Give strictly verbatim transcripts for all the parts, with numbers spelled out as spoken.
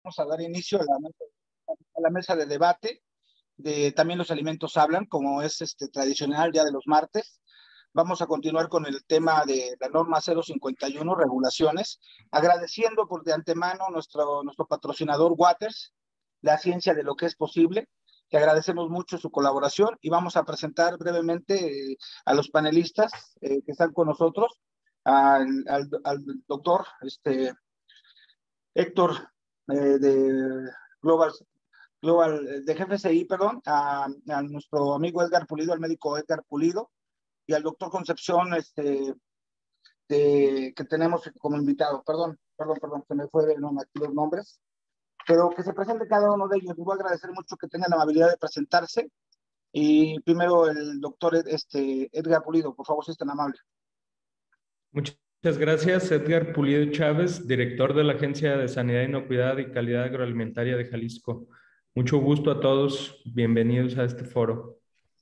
vamos a dar inicio a la, a la mesa de debate de También los alimentos hablan, como es este tradicional día de los martes. Vamos a continuar con el tema de la norma cero cincuenta y uno, regulaciones, agradeciendo por de antemano nuestro, nuestro patrocinador Waters, la ciencia de lo que es posible, que agradecemos mucho su colaboración y vamos a presentar brevemente eh, a los panelistas eh, que están con nosotros, al, al, al doctor este, Héctor eh, de Global, Global, de G F C I, perdón, a, a nuestro amigo Edgar Pulido, al médico Edgar Pulido, y al doctor Concepción, este, de, que tenemos como invitado. Perdón, perdón, perdón, se me fue de no, aquí los nombres, pero que se presente cada uno de ellos. Les voy a agradecer mucho que tengan la amabilidad de presentarse. Y primero el doctor este, Edgar Pulido, por favor, si es tan amable. Muchas gracias, Edgar Pulido Chávez, director de la Agencia de Sanidad, Inocuidad y Calidad Agroalimentaria de Jalisco. Mucho gusto a todos, bienvenidos a este foro.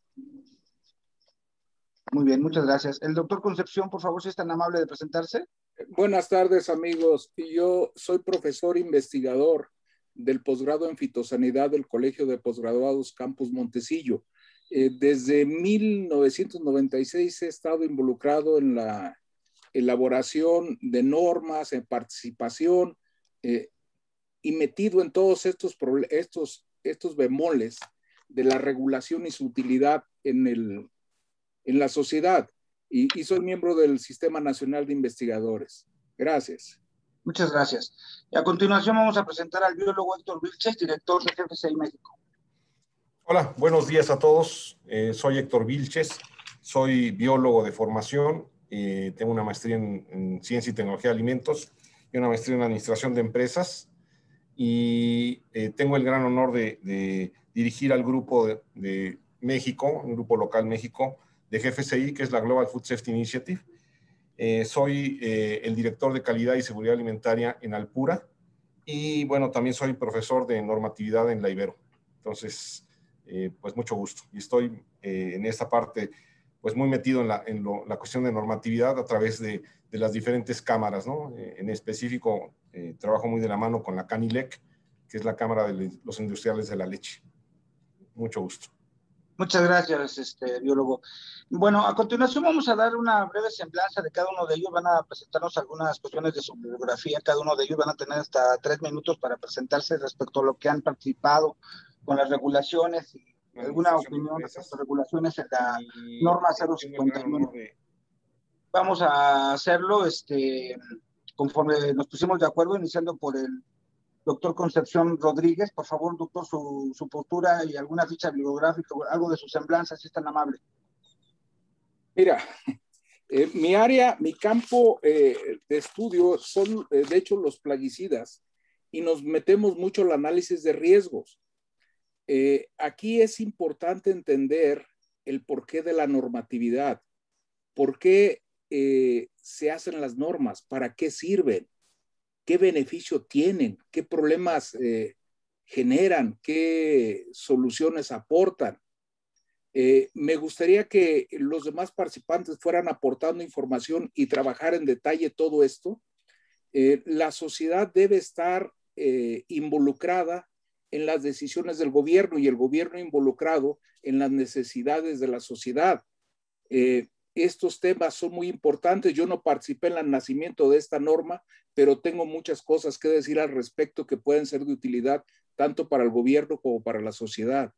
Muy bien, muchas gracias. El doctor Concepción, por favor, si es tan amable de presentarse. Buenas tardes, amigos. Yo soy profesor investigador del posgrado en fitosanidad del Colegio de Posgraduados Campus Montecillo. Eh, desde mil novecientos noventa y seis he estado involucrado en la elaboración de normas, en participación eh, y metido en todos estos, estos, estos bemoles de la regulación y su utilidad en, el, en la sociedad. Y, y soy miembro del Sistema Nacional de Investigadores. Gracias. Muchas gracias. Y a continuación vamos a presentar al biólogo Héctor Vilches, director de G F C I México. Hola, buenos días a todos. Eh, soy Héctor Vilches, soy biólogo de formación, eh, tengo una maestría en, en Ciencia y Tecnología de Alimentos y una maestría en Administración de Empresas y eh, tengo el gran honor de, de dirigir al grupo de, de México, un grupo local México, de G F C I, que es la Global Food Safety Initiative. Eh, soy eh, el director de calidad y seguridad alimentaria en Alpura y, bueno, también soy profesor de normatividad en la Ibero. Entonces, eh, pues mucho gusto. Y estoy eh, en esta parte, pues muy metido en la, en lo, la cuestión de normatividad a través de, de las diferentes cámaras, ¿no? Eh, en específico, eh, trabajo muy de la mano con la CANILEC, que es la Cámara de los Industriales de la Leche. Mucho gusto. Muchas gracias, este, biólogo. Bueno, a continuación vamos a dar una breve semblanza de cada uno de ellos. Van a presentarnos algunas cuestiones de su bibliografía. Cada uno de ellos van a tener hasta tres minutos para presentarse respecto a lo que han participado con las regulaciones y alguna opinión de estas regulaciones en la y norma cero cincuenta y uno. De... Vamos a hacerlo este, conforme nos pusimos de acuerdo, iniciando por el doctor Concepción Rodríguez. Por favor, doctor, su, su postura y alguna ficha bibliográfica, algo de su semblanza, si es tan amable. Mira, eh, mi área, mi campo eh, de estudio son, eh, de hecho, los plaguicidas y nos metemos mucho al análisis de riesgos. Eh, aquí es importante entender el porqué de la normatividad, por qué eh, se hacen las normas, para qué sirven, qué beneficio tienen, qué problemas eh, generan, qué soluciones aportan. Eh, me gustaría que los demás participantes fueran aportando información y trabajar en detalle todo esto. Eh, la sociedad debe estar eh, involucrada en las decisiones del gobierno y el gobierno involucrado en las necesidades de la sociedad. Eh, estos temas son muy importantes. Yo no participé en el nacimiento de esta norma, pero tengo muchas cosas que decir al respecto que pueden ser de utilidad tanto para el gobierno como para la sociedad.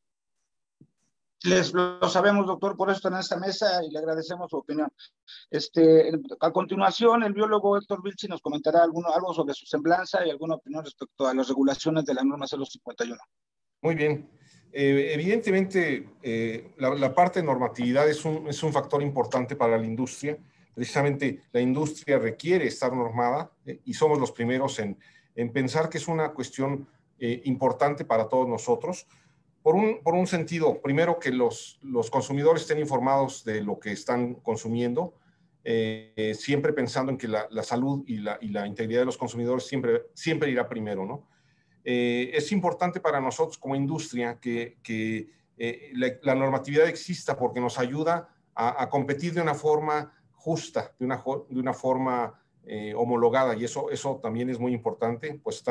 Les lo sabemos, doctor, por eso está en esta mesa y le agradecemos su opinión. Este, a continuación, el biólogo Héctor Vilches nos comentará alguno, algo sobre su semblanza y alguna opinión respecto a las regulaciones de la norma cero cincuenta y uno. Muy bien. Eh, evidentemente, eh, la, la parte de normatividad es un, es un factor importante para la industria. Precisamente la industria requiere estar normada eh, y somos los primeros en, en pensar que es una cuestión eh, importante para todos nosotros. Por un, por un sentido, primero que los, los consumidores estén informados de lo que están consumiendo, eh, siempre pensando en que la, la salud y la, y la integridad de los consumidores siempre, siempre irá primero, ¿no? Eh, es importante para nosotros como industria que, que eh, la, la normatividad exista porque nos ayuda a, a competir de una forma justa, de una, de una forma eh, homologada, y eso, eso también es muy importante, pues está,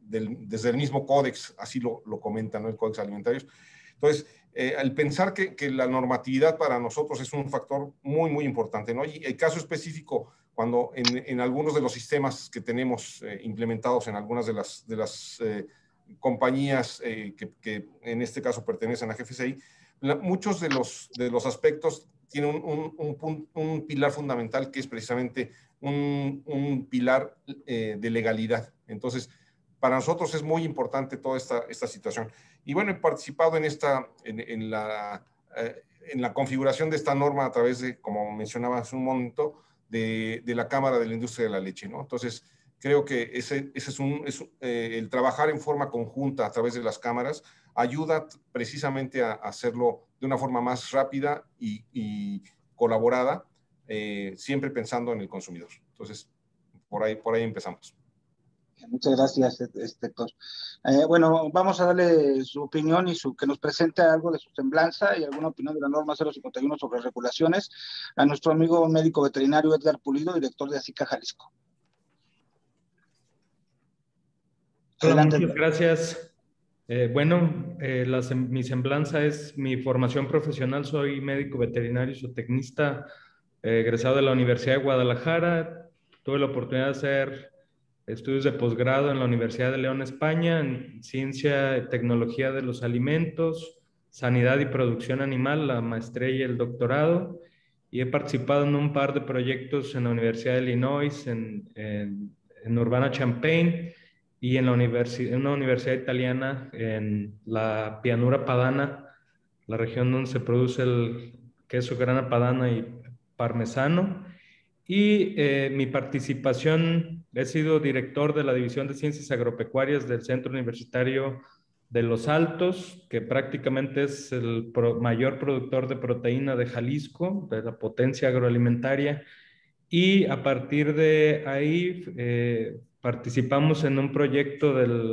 del, desde el mismo códex, así lo, lo comenta, ¿no? El Códex Alimentarios. Entonces, eh, al pensar que, que la normatividad para nosotros es un factor muy, muy importante, ¿no? Y el caso específico, cuando en, en algunos de los sistemas que tenemos eh, implementados en algunas de las, de las eh, compañías eh, que, que en este caso pertenecen a G F C I, la, muchos de los, de los aspectos tienen un, un, un, un pilar fundamental que es precisamente un, un pilar eh, de legalidad. Entonces, para nosotros es muy importante toda esta, esta situación. Y bueno, he participado en, esta, en, en, la, eh, en la configuración de esta norma a través de, como mencionaba hace un momento, de, de la Cámara de la Industria de la Leche, ¿no? Entonces, creo que ese, ese es, un, es eh, el trabajar en forma conjunta a través de las cámaras ayuda precisamente a, a hacerlo de una forma más rápida y, y colaborada, eh, siempre pensando en el consumidor. Entonces, por ahí, por ahí empezamos. Muchas gracias, este, Héctor. Eh, bueno, vamos a darle su opinión y su, que nos presente algo de su semblanza y alguna opinión de la norma cero cincuenta y uno sobre regulaciones a nuestro amigo médico veterinario Edgar Pulido, director de ASICA Jalisco. Hola, Adelante, muchas gracias. Eh, bueno, eh, la, mi semblanza es mi formación profesional. Soy médico veterinario y zootecnista, eh, egresado de la Universidad de Guadalajara. Tuve la oportunidad de hacer estudios de posgrado en la Universidad de León, España, en Ciencia y Tecnología de los Alimentos, Sanidad y Producción Animal, la maestría y el doctorado. Y he participado en un par de proyectos en la Universidad de Illinois, en, en, en Urbana-Champaign, y en, la universi en una universidad italiana en la Pianura Padana, la región donde se produce el queso grana padana y parmesano. Y eh, mi participación, he sido director de la División de Ciencias Agropecuarias del Centro Universitario de Los Altos, que prácticamente es el pro mayor productor de proteína de Jalisco, de la potencia agroalimentaria. Y a partir de ahí eh, participamos en un proyecto del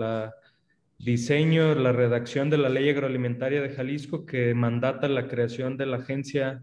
diseño, la redacción de la Ley Agroalimentaria de Jalisco que mandata la creación de la agencia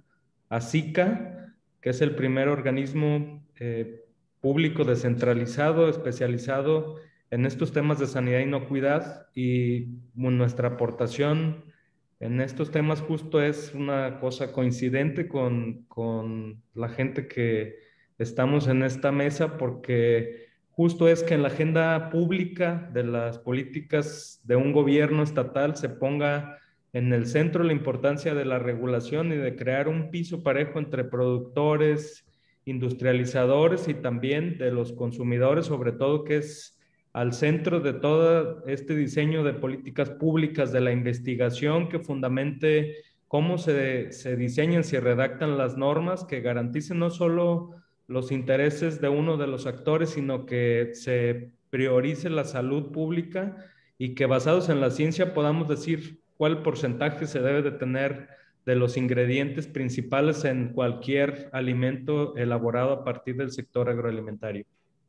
ASICA, que es el primer organismo eh, público descentralizado, especializado en estos temas de sanidad e inocuidad, y nuestra aportación en estos temas justo es una cosa coincidente con, con la gente que estamos en esta mesa, porque justo es que en la agenda pública de las políticas de un gobierno estatal se ponga en el centro la importancia de la regulación y de crear un piso parejo entre productores, industrializadores y también de los consumidores, sobre todo, que es al centro de todo este diseño de políticas públicas, de la investigación que fundamente cómo se, se diseñan, se redactan las normas que garanticen no solo los intereses de uno de los actores, sino que se priorice la salud pública y que basados en la ciencia podamos decir cuál porcentaje se debe de tener de los ingredientes principales en cualquier alimento elaborado a partir del sector agroalimentario.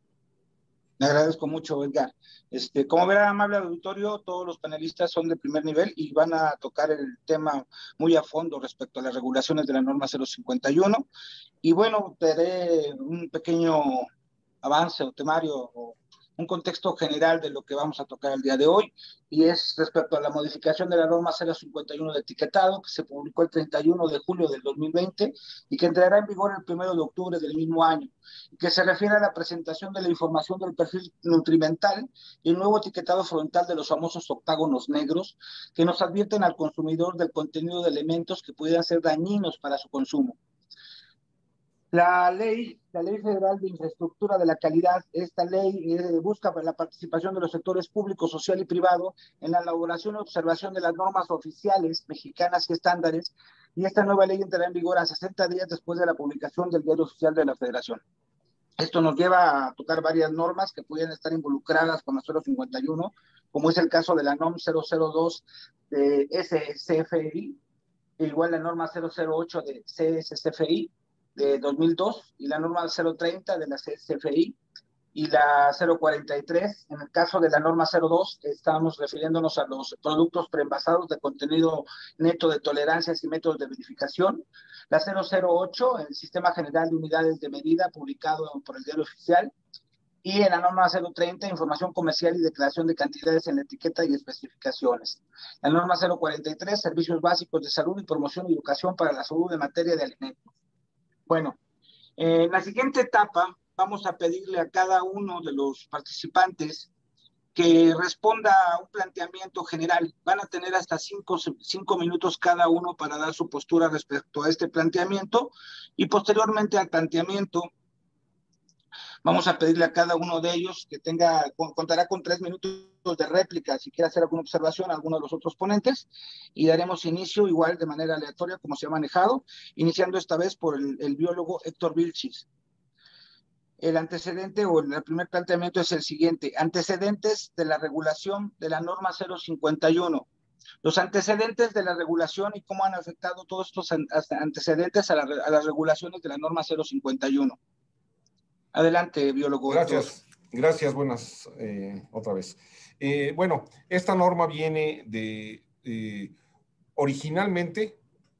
Le agradezco mucho, Edgar. Este, como verá, amable auditorio, todos los panelistas son de primer nivel y van a tocar el tema muy a fondo respecto a las regulaciones de la norma cero cincuenta y uno. Y bueno, te daré un pequeño avance o temario o un contexto general de lo que vamos a tocar el día de hoy, y es respecto a la modificación de la norma cero cincuenta y uno de etiquetado, que se publicó el treinta y uno de julio del dos mil veinte y que entrará en vigor el primero de octubre del mismo año, y que se refiere a la presentación de la información del perfil nutrimental y el nuevo etiquetado frontal de los famosos octágonos negros, que nos advierten al consumidor del contenido de elementos que pudieran ser dañinos para su consumo. La ley, la Ley Federal de Infraestructura de la Calidad, esta ley eh, busca la participación de los sectores público, social y privado en la elaboración y observación de las normas oficiales mexicanas y estándares, y esta nueva ley entrará en vigor a sesenta días después de la publicación del Diario Oficial de la Federación. Esto nos lleva a tocar varias normas que pueden estar involucradas con la cero cincuenta y uno, como es el caso de la NOM cero cero dos de S C F I, igual la norma cero cero ocho de C S C F I, de dos mil dos, y la norma cero treinta de la C S F I y la cero cuarenta y tres. En el caso de la norma cero dos, estamos refiriéndonos a los productos preenvasados de contenido neto de tolerancias y métodos de verificación. La cero cero ocho, el Sistema General de Unidades de Medida, publicado por el Diario Oficial. Y en la norma cero treinta, información comercial y declaración de cantidades en la etiqueta y especificaciones. La norma cero cuarenta y tres, servicios básicos de salud y promoción y educación para la salud en materia de alimentos. Bueno, en la siguiente etapa vamos a pedirle a cada uno de los participantes que responda a un planteamiento general. Van a tener hasta cinco, cinco minutos cada uno para dar su postura respecto a este planteamiento, y posteriormente al planteamiento vamos a pedirle a cada uno de ellos que tenga, contará con tres minutos de réplica si quiere hacer alguna observación a alguno de los otros ponentes, y daremos inicio igual de manera aleatoria como se ha manejado, iniciando esta vez por el, el biólogo Héctor Vilchis. El antecedente o el primer planteamiento es el siguiente: antecedentes de la regulación de la norma cero cincuenta y uno. Los antecedentes de la regulación y cómo han afectado todos estos antecedentes a, la, a las regulaciones de la norma cero cincuenta y uno. Adelante, biólogo. Gracias, gracias, buenas, eh, otra vez. Eh, bueno, esta norma viene de, eh, originalmente,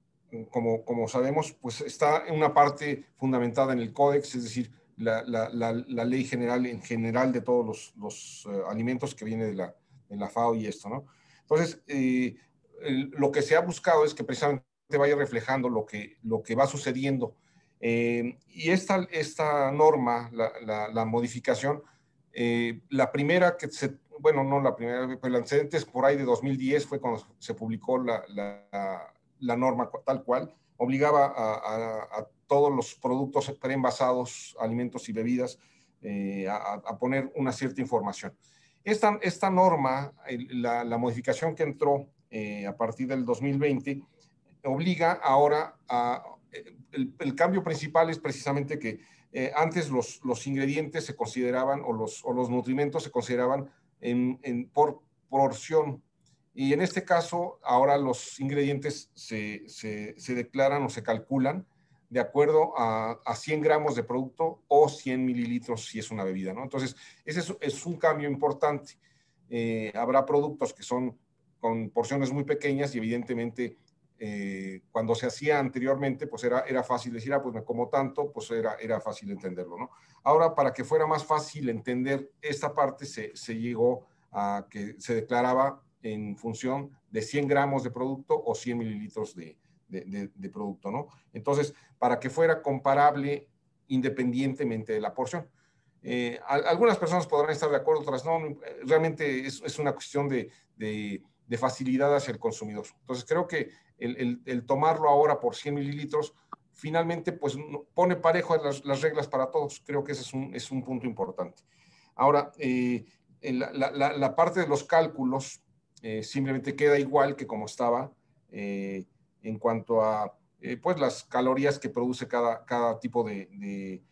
como, como sabemos, pues está en una parte fundamentada en el Códex, es decir, la, la, la, la ley general en general de todos los, los uh, alimentos que viene de la, de la F A O y esto, ¿no? Entonces, eh, el, lo que se ha buscado es que precisamente vaya reflejando lo que, lo que va sucediendo. Eh, y esta, esta norma, la, la, la modificación, eh, la primera que se, bueno, no la primera, pero el antecedente es por ahí de dos mil diez, fue cuando se publicó la, la, la norma tal cual, obligaba a, a, a todos los productos preenvasados, alimentos y bebidas, eh, a, a poner una cierta información. Esta, esta norma, la, la modificación que entró eh, a partir del dos mil veinte, obliga ahora a... El, el cambio principal es precisamente que eh, antes los, los ingredientes se consideraban, o los, o los nutrimentos se consideraban en, en, por porción. Y en este caso, ahora los ingredientes se, se, se declaran o se calculan de acuerdo a, a cien gramos de producto o cien mililitros si es una bebida, ¿no? Entonces, ese es, es un cambio importante. Eh, habrá productos que son con porciones muy pequeñas y evidentemente eh, cuando se hacía anteriormente, pues era, era fácil decir, ah, pues me como tanto, pues era, era fácil entenderlo, ¿no? Ahora, para que fuera más fácil entender esta parte, se, se llegó a que se declaraba en función de cien gramos de producto o cien mililitros de, de, de, de producto, ¿no? Entonces, para que fuera comparable independientemente de la porción. Eh, algunas personas podrán estar de acuerdo, otras no. Realmente es, es una cuestión de, de, de facilidad hacia el consumidor. Entonces, creo que el, el, el tomarlo ahora por cien mililitros, finalmente, pues pone parejo las, las reglas para todos. Creo que ese es un, es un punto importante. Ahora, eh, la, la, la parte de los cálculos eh, simplemente queda igual que como estaba eh, en cuanto a eh, pues las calorías que produce cada, cada tipo de, de,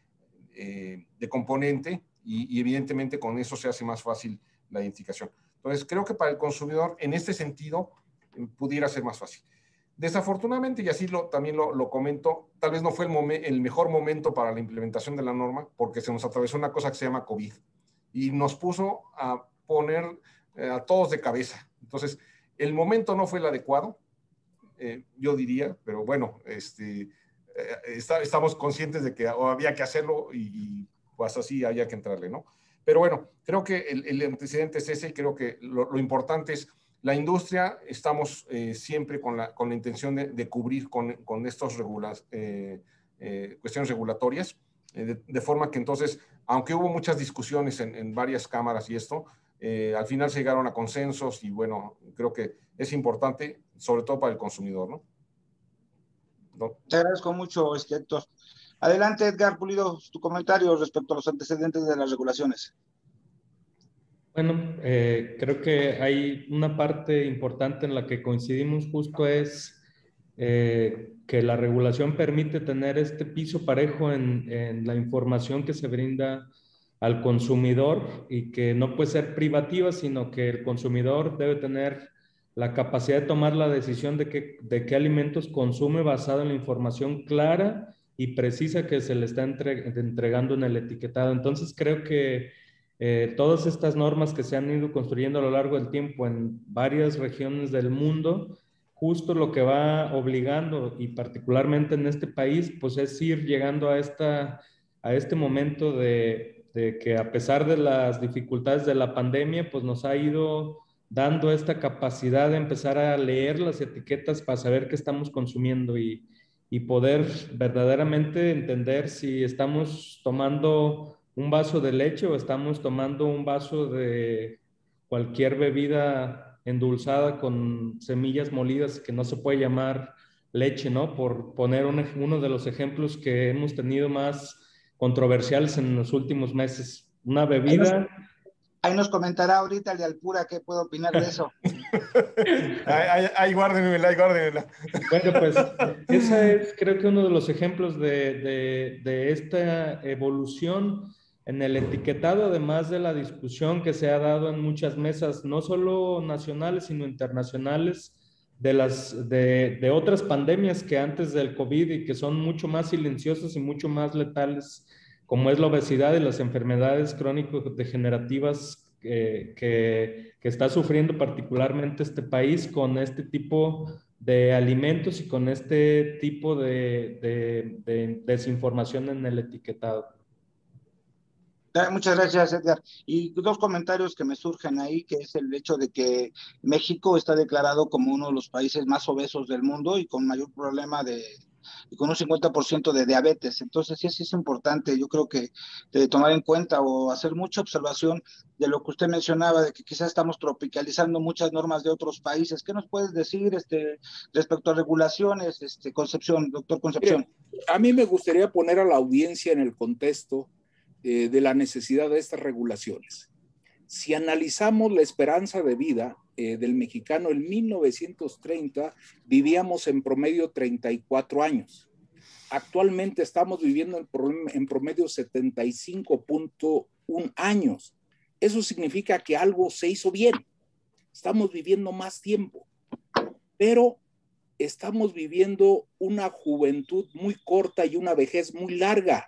eh, de componente y, y evidentemente con eso se hace más fácil la identificación. Entonces, creo que para el consumidor, en este sentido, eh, pudiera ser más fácil. Desafortunadamente, y así lo, también lo, lo comento, tal vez no fue el, momen, el mejor momento para la implementación de la norma, porque se nos atravesó una cosa que se llama COVID y nos puso a poner eh, a todos de cabeza. Entonces, el momento no fue el adecuado, eh, yo diría, pero bueno, este, eh, está, estamos conscientes de que había que hacerlo y, y pues así había que entrarle, ¿no? Pero bueno, creo que el, el antecedente es ese y creo que lo, lo importante es la industria. Estamos eh, siempre con la, con la intención de, de cubrir con, con estas eh, eh, cuestiones regulatorias, eh, de, de forma que entonces, aunque hubo muchas discusiones en, en varias cámaras y esto, eh, al final se llegaron a consensos y bueno, creo que es importante, sobre todo para el consumidor, ¿no? ¿No? Te agradezco mucho, Héctor. Adelante, Edgar Pulido, tu comentario respecto a los antecedentes de las regulaciones. Bueno, eh, creo que hay una parte importante en la que coincidimos justo es eh, que la regulación permite tener este piso parejo en, en la información que se brinda al consumidor y que no puede ser privativa, sino que el consumidor debe tener la capacidad de tomar la decisión de qué, de qué alimentos consume basado en la información clara y precisa que se le está entre, entregando en el etiquetado. Entonces creo que eh, todas estas normas que se han ido construyendo a lo largo del tiempo en varias regiones del mundo, justo lo que va obligando, y particularmente en este país, pues es ir llegando a, esta, a este momento de de que a pesar de las dificultades de la pandemia, pues nos ha ido dando esta capacidad de empezar a leer las etiquetas para saber qué estamos consumiendo y, y poder verdaderamente entender si estamos tomando un vaso de leche o estamos tomando un vaso de cualquier bebida endulzada con semillas molidas que no se puede llamar leche, ¿no? Por poner un, uno de los ejemplos que hemos tenido más controversiales en los últimos meses. Una bebida... Ahí nos comentará ahorita el de Alpura qué puedo opinar de eso. Ahí, ahí guárdenmela, ahí guárdenmela. Bueno, pues ese es creo que uno de los ejemplos de, de, de esta evolución en el etiquetado, además de la discusión que se ha dado en muchas mesas, no solo nacionales, sino internacionales, de, las, de, de otras pandemias que antes del COVID y que son mucho más silenciosas y mucho más letales, como es la obesidad y las enfermedades crónico-degenerativas eh, que, que está sufriendo particularmente este país con este tipo de alimentos y con este tipo de, de, de desinformación en el etiquetado. Muchas gracias, Edgar. Y dos comentarios que me surgen ahí, que es el hecho de que México está declarado como uno de los países más obesos del mundo y con mayor problema de, y con un cincuenta por ciento de diabetes. Entonces, sí, sí es importante, yo creo que de tomar en cuenta o hacer mucha observación de lo que usted mencionaba, de que quizás estamos tropicalizando muchas normas de otros países. ¿Qué nos puedes decir este, respecto a regulaciones, este, Concepción, doctor Concepción? Mire, a mí me gustaría poner a la audiencia en el contexto eh, de la necesidad de estas regulaciones. Si analizamos la esperanza de vida eh, del mexicano, en mil novecientos treinta vivíamos en promedio treinta y cuatro años. Actualmente estamos viviendo en, en promedio setenta y cinco punto uno años. Eso significa que algo se hizo bien. Estamos viviendo más tiempo, pero estamos viviendo una juventud muy corta y una vejez muy larga.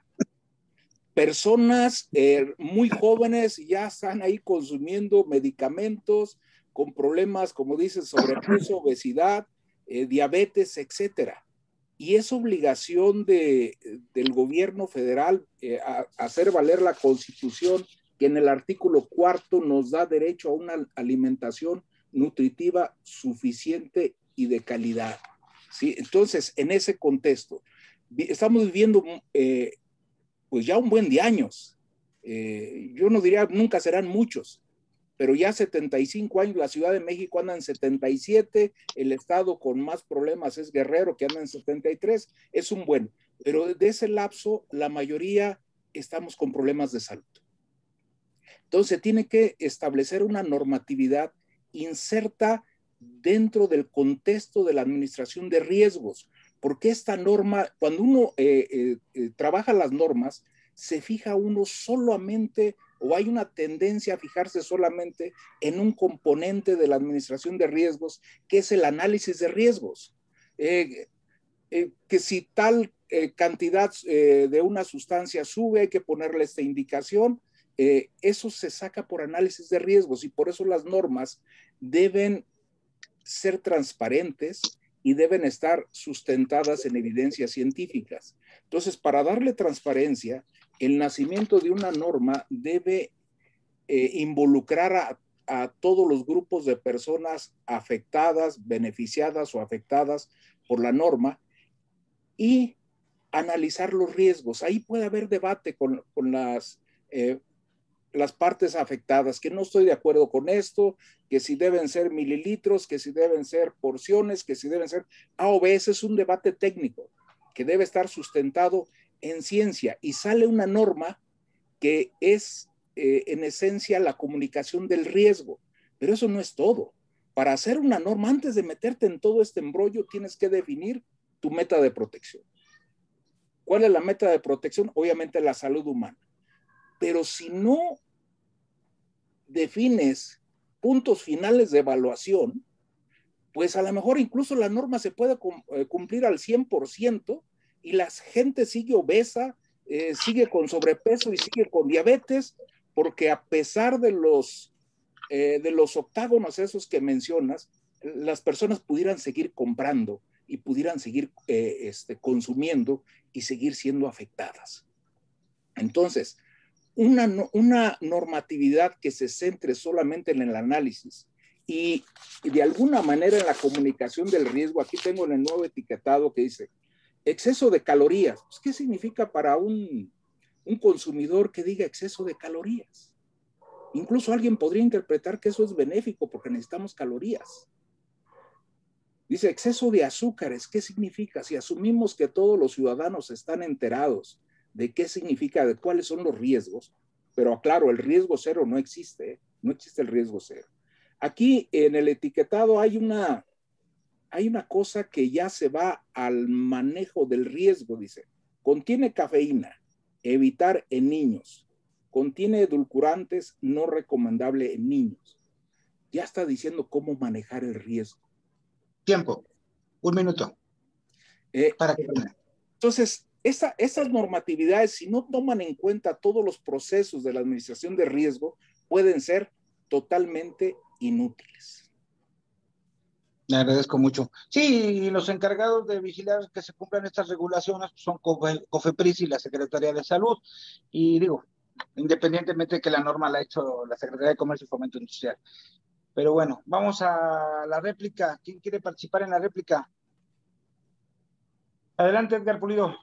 Personas eh, muy jóvenes ya están ahí consumiendo medicamentos con problemas, como dices, sobrepeso, obesidad, eh, diabetes, etcétera. Y es obligación de, del gobierno federal eh, a, a hacer valer la Constitución, que en el artículo cuarto nos da derecho a una alimentación nutritiva suficiente y de calidad. ¿Sí? Entonces, en ese contexto, estamos viviendo eh, pues ya un buen de años. Eh, yo no diría nunca serán muchos, pero ya setenta y cinco años, la Ciudad de México anda en setenta y siete, el estado con más problemas es Guerrero, que anda en setenta y tres, es un buen, pero de ese lapso la mayoría estamos con problemas de salud. Entonces tiene que establecer una normatividad inserta dentro del contexto de la administración de riesgos, porque esta norma, cuando uno eh, eh, eh, trabaja las normas, se fija uno solamente, o hay una tendencia a fijarse solamente en un componente de la administración de riesgos, que es el análisis de riesgos. Eh, eh, que si tal eh, cantidad eh, de una sustancia sube, hay que ponerle esta indicación. Eh, eso se saca por análisis de riesgos y por eso las normas deben ser transparentes y deben estar sustentadas en evidencias científicas. Entonces, para darle transparencia, el nacimiento de una norma debe eh, involucrar a, a todos los grupos de personas afectadas, beneficiadas o afectadas por la norma y analizar los riesgos. Ahí puede haber debate con, con las eh, las partes afectadas, que no estoy de acuerdo con esto, que si deben ser mililitros, que si deben ser porciones, que si deben ser A o B. Ese es un debate técnico que debe estar sustentado en ciencia y sale una norma que es eh, en esencia la comunicación del riesgo, pero eso no es todo. Para hacer una norma, antes de meterte en todo este embrollo, tienes que definir tu meta de protección. ¿Cuál es la meta de protección? Obviamente la salud humana. Pero si no defines puntos finales de evaluación, pues a lo mejor incluso la norma se puede cumplir al cien por ciento y la gente sigue obesa, eh, sigue con sobrepeso y sigue con diabetes, porque a pesar de los, eh, de los octágonos esos que mencionas, las personas pudieran seguir comprando y pudieran seguir eh, este, consumiendo y seguir siendo afectadas. Entonces, una, una normatividad que se centre solamente en el análisis y, y de alguna manera en la comunicación del riesgo. Aquí tengo en el nuevo etiquetado que dice exceso de calorías. Pues, ¿qué significa para un, un consumidor que diga exceso de calorías? Incluso alguien podría interpretar que eso es benéfico porque necesitamos calorías. Dice exceso de azúcares. ¿Qué significa? Si asumimos que todos los ciudadanos están enterados de qué significa, de cuáles son los riesgos, pero aclaro, el riesgo cero no existe, ¿eh? No existe el riesgo cero. Aquí en el etiquetado hay una, hay una cosa que ya se va al manejo del riesgo, dice, contiene cafeína, evitar en niños, contiene edulcorantes, no recomendable en niños. Ya está diciendo cómo manejar el riesgo. Tiempo, un minuto. Eh, para que entonces, esa, esas normatividades, si no toman en cuenta todos los procesos de la administración de riesgo, pueden ser totalmente inútiles. Le agradezco mucho. Sí, los encargados de vigilar que se cumplan estas regulaciones son COFEPRIS y la Secretaría de Salud. Y digo, independientemente de que la norma la ha hecho la Secretaría de Comercio y Fomento Industrial. Pero bueno, vamos a la réplica. ¿Quién quiere participar en la réplica? Adelante, Edgar Pulido.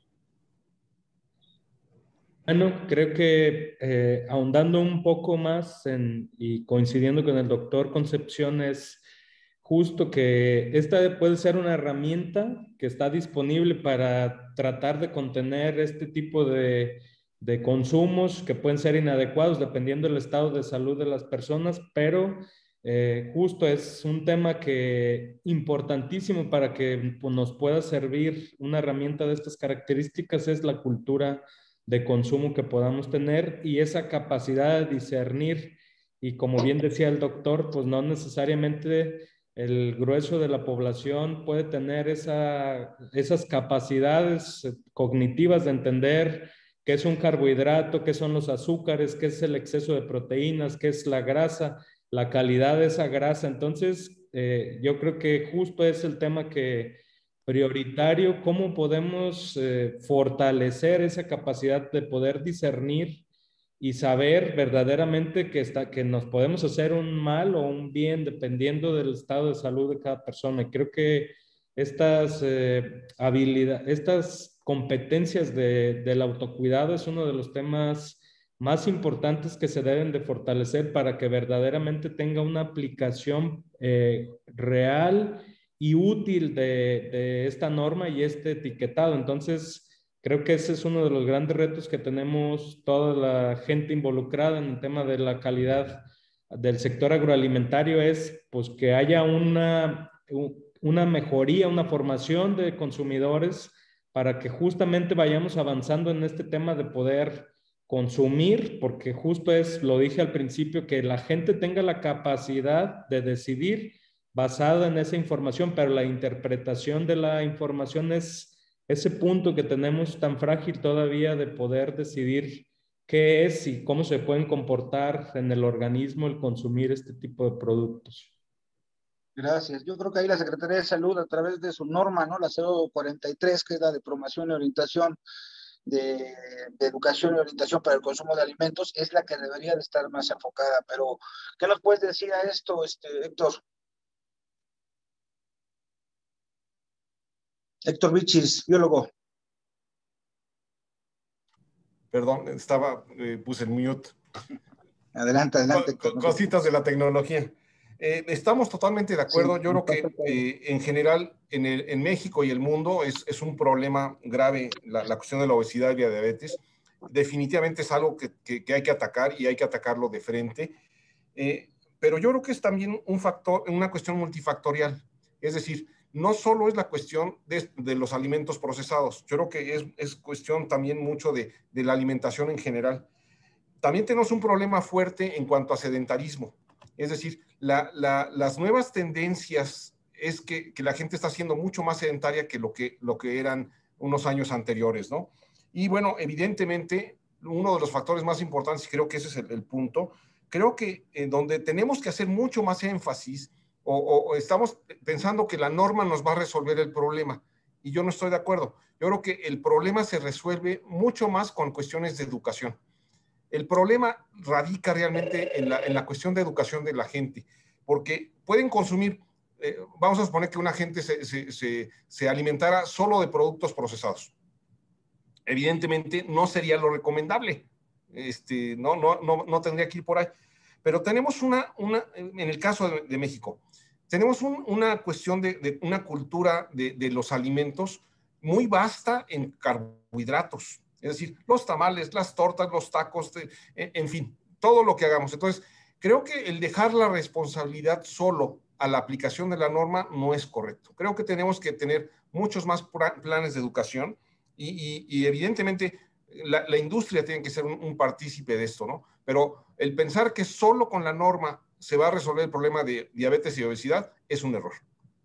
Bueno, creo que eh, ahondando un poco más en, y coincidiendo con el doctor Concepción, es justo que esta puede ser una herramienta que está disponible para tratar de contener este tipo de, de consumos que pueden ser inadecuados dependiendo del estado de salud de las personas, pero eh, justo es un tema que importantísimo para que pues, nos pueda servir una herramienta de estas características es la cultura de consumo que podamos tener y esa capacidad de discernir. Y como bien decía el doctor, pues no necesariamente el grueso de la población puede tener esa, esas capacidades cognitivas de entender qué es un carbohidrato, qué son los azúcares, qué es el exceso de proteínas, qué es la grasa, la calidad de esa grasa. Entonces, eh, yo creo que justo es el tema que prioritario, cómo podemos eh, fortalecer esa capacidad de poder discernir y saber verdaderamente que, está, que nos podemos hacer un mal o un bien dependiendo del estado de salud de cada persona. Y creo que estas eh, habilidades, estas competencias de, del autocuidado es uno de los temas más importantes que se deben de fortalecer para que verdaderamente tenga una aplicación eh, real y útil de, de esta norma y este etiquetado. Entonces, creo que ese es uno de los grandes retos que tenemos toda la gente involucrada en el tema de la calidad del sector agroalimentario, es pues que haya una, una mejoría, una formación de consumidores para que justamente vayamos avanzando en este tema de poder consumir, porque justo es, lo dije al principio, que la gente tenga la capacidad de decidir basada en esa información, pero la interpretación de la información es ese punto que tenemos tan frágil todavía de poder decidir qué es y cómo se pueden comportar en el organismo el consumir este tipo de productos. Gracias. Yo creo que ahí la Secretaría de Salud, a través de su norma, ¿no? La cero cuarenta y tres, que es la de promoción y orientación de, de educación y orientación para el consumo de alimentos, es la que debería de estar más enfocada. Pero, ¿qué nos puedes decir a esto, este, Héctor? Héctor Vilchis, biólogo. Perdón, estaba, eh, puse el mute. Adelante, adelante. Co cositas de la tecnología. Eh, estamos totalmente de acuerdo. Sí, yo creo que eh, en general en, el, en México y el mundo es, es un problema grave la, la cuestión de la obesidad y la diabetes. Definitivamente es algo que, que, que hay que atacar y hay que atacarlo de frente. Eh, pero yo creo que es también un factor, una cuestión multifactorial. Es decir, no solo es la cuestión de, de los alimentos procesados. Yo creo que es, es cuestión también mucho de, de la alimentación en general. También tenemos un problema fuerte en cuanto a sedentarismo. Es decir, la, la, las nuevas tendencias es que, que la gente está siendo mucho más sedentaria que lo que, lo que eran unos años anteriores, ¿no? Y bueno, evidentemente, uno de los factores más importantes, y creo que ese es el, el punto, creo que en donde tenemos que hacer mucho más énfasis, o, o, o estamos pensando que la norma nos va a resolver el problema, y yo no estoy de acuerdo. Yo creo que el problema se resuelve mucho más con cuestiones de educación. El problema radica realmente en la, en la cuestión de educación de la gente, porque pueden consumir, eh, vamos a suponer que una gente se, se, se, se alimentara solo de productos procesados. Evidentemente no sería lo recomendable, este, no, no, no, no tendría que ir por ahí. Pero tenemos una, una en el caso de, de México, tenemos un, una cuestión de, de una cultura de, de los alimentos muy vasta en carbohidratos. Es decir, los tamales, las tortas, los tacos, de, en, en fin, todo lo que hagamos. Entonces, creo que el dejar la responsabilidad solo a la aplicación de la norma no es correcto. Creo que tenemos que tener muchos más planes de educación y, y, y evidentemente la, la industria tiene que ser un, un partícipe de esto, ¿no? Pero el pensar que solo con la norma se va a resolver el problema de diabetes y obesidad es un error.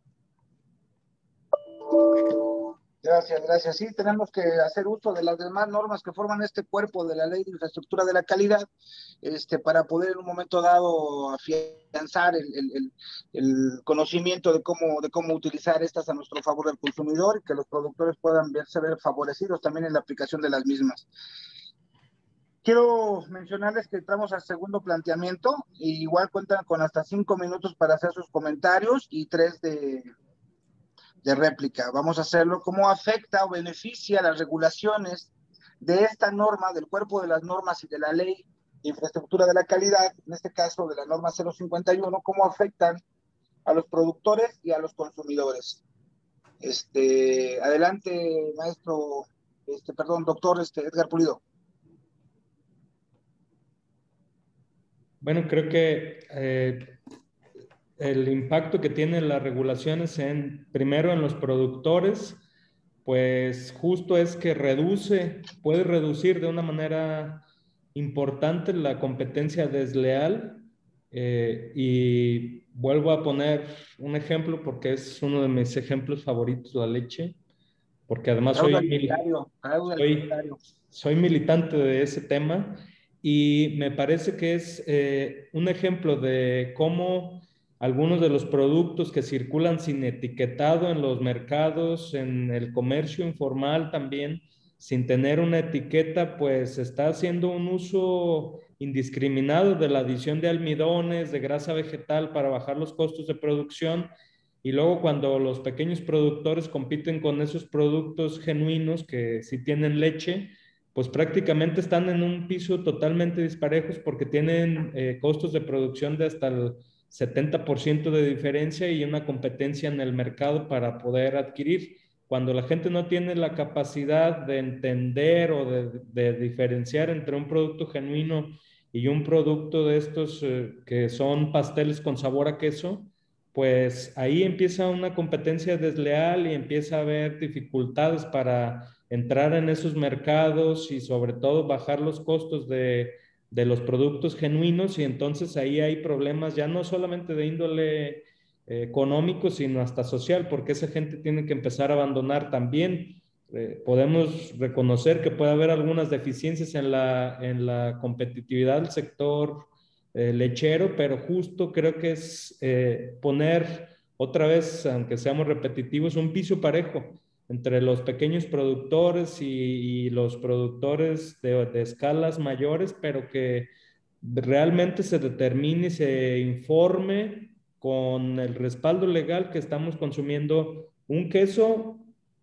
Gracias, gracias. Sí, tenemos que hacer uso de las demás normas que forman este cuerpo de la Ley de Infraestructura de la Calidad, este, para poder en un momento dado afianzar el, el, el conocimiento de cómo, de cómo utilizar estas a nuestro favor del consumidor y que los productores puedan verse ver favorecidos también en la aplicación de las mismas. Quiero mencionarles que entramos al segundo planteamiento, y igual cuentan con hasta cinco minutos para hacer sus comentarios y tres de... de réplica. Vamos a hacerlo. ¿Cómo afecta o beneficia las regulaciones de esta norma, del cuerpo de las normas y de la Ley de Infraestructura de la Calidad, en este caso de la norma cero cincuenta y uno, cómo afectan a los productores y a los consumidores? Este, adelante, maestro, este, perdón, doctor este, Edgar Pulido. Bueno, creo que eh, el impacto que tienen las regulaciones en, primero en los productores, pues justo es que reduce, puede reducir de una manera importante la competencia desleal. Eh, y vuelvo a poner un ejemplo porque es uno de mis ejemplos favoritos, la leche, porque además soy, soy, soy militante de ese tema y me parece que es eh, un ejemplo de cómo algunos de los productos que circulan sin etiquetado en los mercados, en el comercio informal también, sin tener una etiqueta, pues está haciendo un uso indiscriminado de la adición de almidones, de grasa vegetal para bajar los costos de producción. Y luego cuando los pequeños productores compiten con esos productos genuinos que sí tienen leche, pues prácticamente están en un piso totalmente disparejos porque tienen eh, costos de producción de hasta el setenta por ciento de diferencia y una competencia en el mercado para poder adquirir. Cuando la gente no tiene la capacidad de entender o de, de diferenciar entre un producto genuino y un producto de estos eh, que son pasteles con sabor a queso, pues ahí empieza una competencia desleal y empieza a haber dificultades para entrar en esos mercados y sobre todo bajar los costos de, de los productos genuinos, y entonces ahí hay problemas ya no solamente de índole eh, económico, sino hasta social, porque esa gente tiene que empezar a abandonar también. Eh, podemos reconocer que puede haber algunas deficiencias en la, en la competitividad del sector eh, lechero, pero justo creo que es eh, poner otra vez, aunque seamos repetitivos, un piso parejo entre los pequeños productores y, y los productores de, de escalas mayores, pero que realmente se determine y se informe con el respaldo legal que estamos consumiendo un queso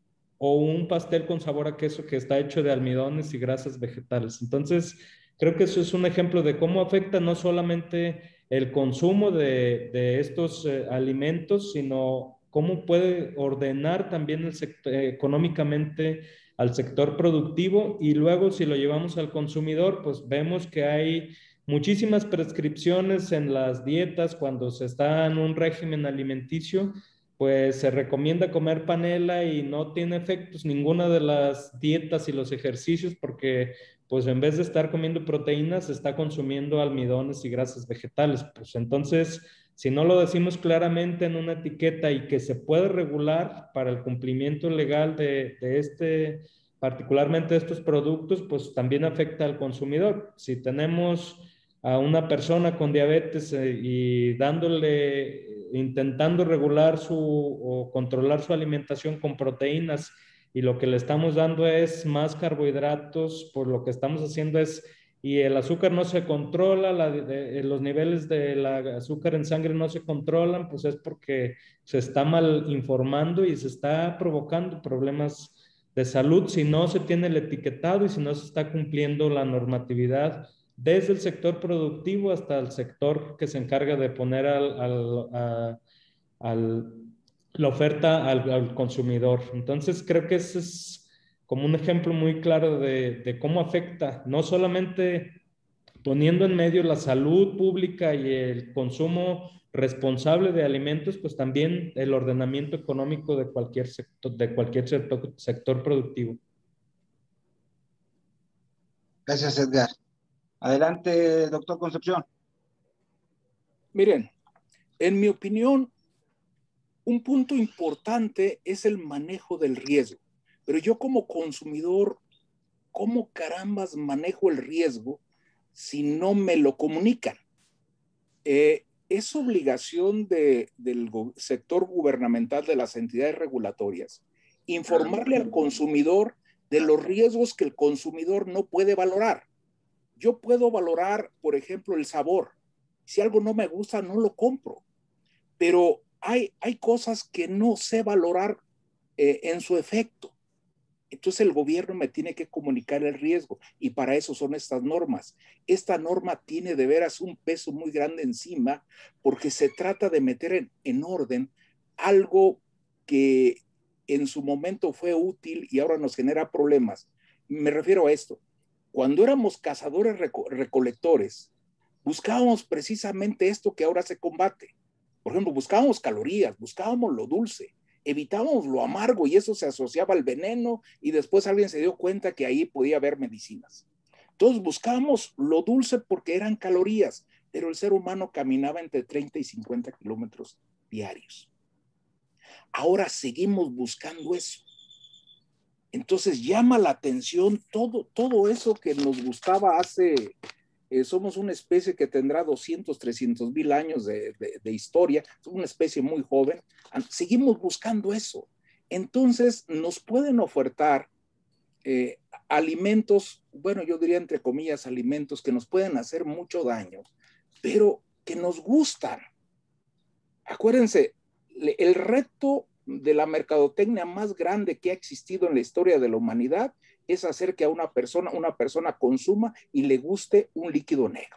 o un pastel con sabor a queso que está hecho de almidones y grasas vegetales. Entonces, creo que eso es un ejemplo de cómo afecta no solamente el consumo de, de estos eh, alimentos, sino cómo puede ordenar también el sector, eh, económicamente al sector productivo. Y luego, si lo llevamos al consumidor, pues vemos que hay muchísimas prescripciones en las dietas cuando se está en un régimen alimenticio, pues se recomienda comer panela y no tiene efectos ninguna de las dietas y los ejercicios porque pues en vez de estar comiendo proteínas se está consumiendo almidones y grasas vegetales. Pues entonces, si no lo decimos claramente en una etiqueta y que se puede regular para el cumplimiento legal de, de este, particularmente de estos productos, pues también afecta al consumidor. Si tenemos a una persona con diabetes eh, y dándole, intentando regular su o controlar su alimentación con proteínas, y lo que le estamos dando es más carbohidratos, por lo que estamos haciendo es y el azúcar no se controla, la, de, los niveles de la azúcar en sangre no se controlan, pues es porque se está mal informando y se está provocando problemas de salud si no se tiene el etiquetado y si no se está cumpliendo la normatividad desde el sector productivo hasta el sector que se encarga de poner al, al, a, al, la oferta al, al consumidor. Entonces creo que ese es como un ejemplo muy claro de, de cómo afecta, no solamente poniendo en medio la salud pública y el consumo responsable de alimentos, pues también el ordenamiento económico de cualquier sector, de cualquier sector, sector productivo. Gracias, Edgar. Adelante, doctor Concepción. Miren, en mi opinión, un punto importante es el manejo del riesgo. Pero yo como consumidor, ¿cómo carambas manejo el riesgo si no me lo comunican? Eh, es obligación de, del go- sector gubernamental, de las entidades regulatorias, informarle al consumidor de los riesgos que el consumidor no puede valorar. Yo puedo valorar, por ejemplo, el sabor. Si algo no me gusta, no lo compro. Pero hay, hay cosas que no sé valorar eh, en su efecto. Entonces el gobierno me tiene que comunicar el riesgo y para eso son estas normas. Esta norma tiene de veras un peso muy grande encima porque se trata de meter en, en orden algo que en su momento fue útil y ahora nos genera problemas. Me refiero a esto. Cuando éramos cazadores reco recolectores, buscábamos precisamente esto que ahora se combate. Por ejemplo, buscábamos calorías, buscábamos lo dulce, evitábamos lo amargo y eso se asociaba al veneno y después alguien se dio cuenta que ahí podía haber medicinas. Entonces buscábamos lo dulce porque eran calorías, pero el ser humano caminaba entre treinta y cincuenta kilómetros diarios. Ahora seguimos buscando eso. Entonces llama la atención todo, todo eso que nos gustaba hace... Eh, somos una especie que tendrá doscientos, trescientos mil años de, de, de historia, una especie muy joven. Seguimos buscando eso. Entonces, nos pueden ofertar eh, alimentos, bueno, yo diría entre comillas alimentos que nos pueden hacer mucho daño, pero que nos gustan. Acuérdense, el reto de la mercadotecnia más grande que ha existido en la historia de la humanidad es hacer que a una persona, una persona consuma y le guste un líquido negro.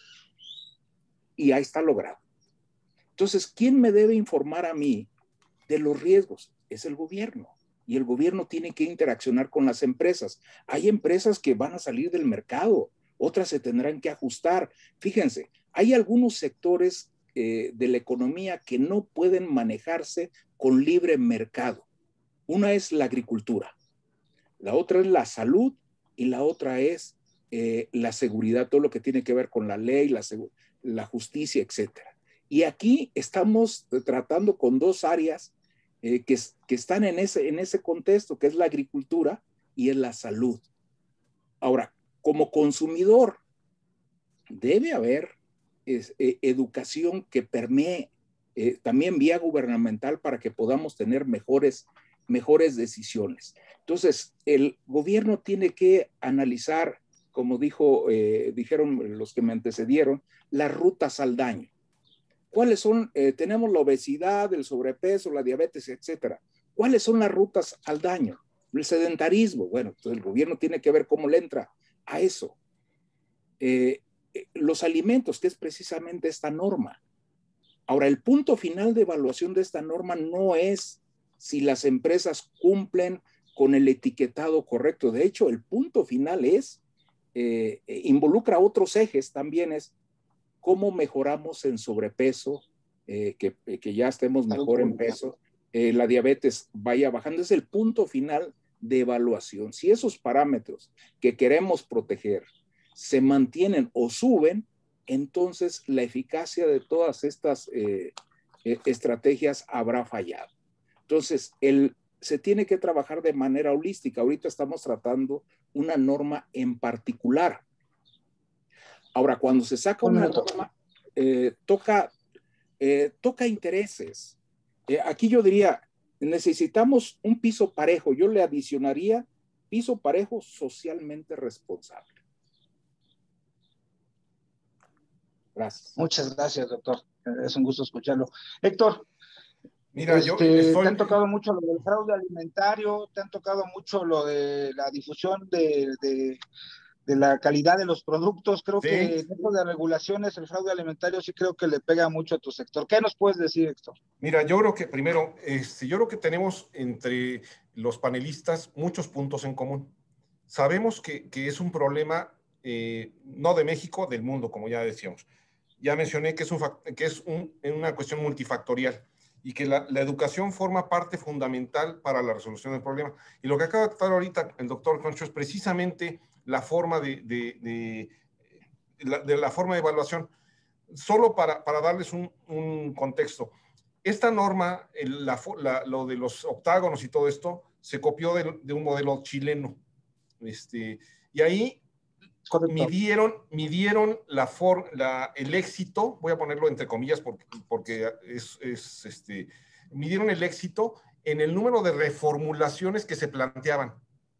Y ahí está logrado. Entonces, ¿quién me debe informar a mí de los riesgos? Es el gobierno. Y el gobierno tiene que interaccionar con las empresas. Hay empresas que van a salir del mercado, otras se tendrán que ajustar. Fíjense, hay algunos sectores eh, de la economía que no pueden manejarse con libre mercado. Una es la agricultura, la otra es la salud y la otra es eh, la seguridad, todo lo que tiene que ver con la ley, la, la justicia, etcétera. Y aquí estamos tratando con dos áreas eh, que, que están en ese, en ese contexto, que es la agricultura y es la salud. Ahora, como consumidor, debe haber es, eh, educación que permee eh, también vía gubernamental para que podamos tener mejores, mejores decisiones. Entonces, el gobierno tiene que analizar, como dijo, eh, dijeron los que me antecedieron, las rutas al daño. ¿Cuáles son? Eh, tenemos la obesidad, el sobrepeso, la diabetes, etcétera. ¿Cuáles son las rutas al daño? El sedentarismo. Bueno, entonces el gobierno tiene que ver cómo le entra a eso. Eh, los alimentos, que es precisamente esta norma. Ahora, el punto final de evaluación de esta norma no es si las empresas cumplen con el etiquetado correcto. De hecho, el punto final es, eh, involucra otros ejes también, es cómo mejoramos en sobrepeso, eh, que, que ya estemos mejor en peso, eh, la diabetes vaya bajando. Es el punto final de evaluación. Si esos parámetros que queremos proteger se mantienen o suben, entonces la eficacia de todas estas eh, eh, estrategias habrá fallado. Entonces, el, se tiene que trabajar de manera holística. Ahorita estamos tratando una norma en particular. Ahora, cuando se saca una norma, eh, toca, eh, toca intereses. Eh, aquí yo diría, necesitamos un piso parejo. Yo le adicionaría piso parejo socialmente responsable. Gracias. Muchas gracias, doctor. Es un gusto escucharlo. Héctor, Mira, este, yo estoy... te han tocado mucho lo del fraude alimentario, te han tocado mucho lo de la difusión de, de, de la calidad de los productos. Creo Sí. que en esto de regulaciones, el fraude alimentario sí creo que le pega mucho a tu sector. ¿Qué nos puedes decir, Héctor? Mira, yo creo que primero, este, yo creo que tenemos entre los panelistas muchos puntos en común. Sabemos que, que es un problema eh, no de México, del mundo, como ya decíamos. Ya mencioné que es, un, que es un, una cuestión multifactorial y que la, la educación forma parte fundamental para la resolución del problema. Y lo que acaba de tratar ahorita el doctor Concho es precisamente la forma de, de, de, de, la, de la forma de evaluación. Solo para, para darles un, un contexto. Esta norma, el, la, la, lo de los octágonos y todo esto, se copió de, de un modelo chileno. Este, y ahí Correcto. midieron, midieron la for, la, el éxito, voy a ponerlo entre comillas porque, porque es, es este, midieron el éxito en el número de reformulaciones que se planteaban.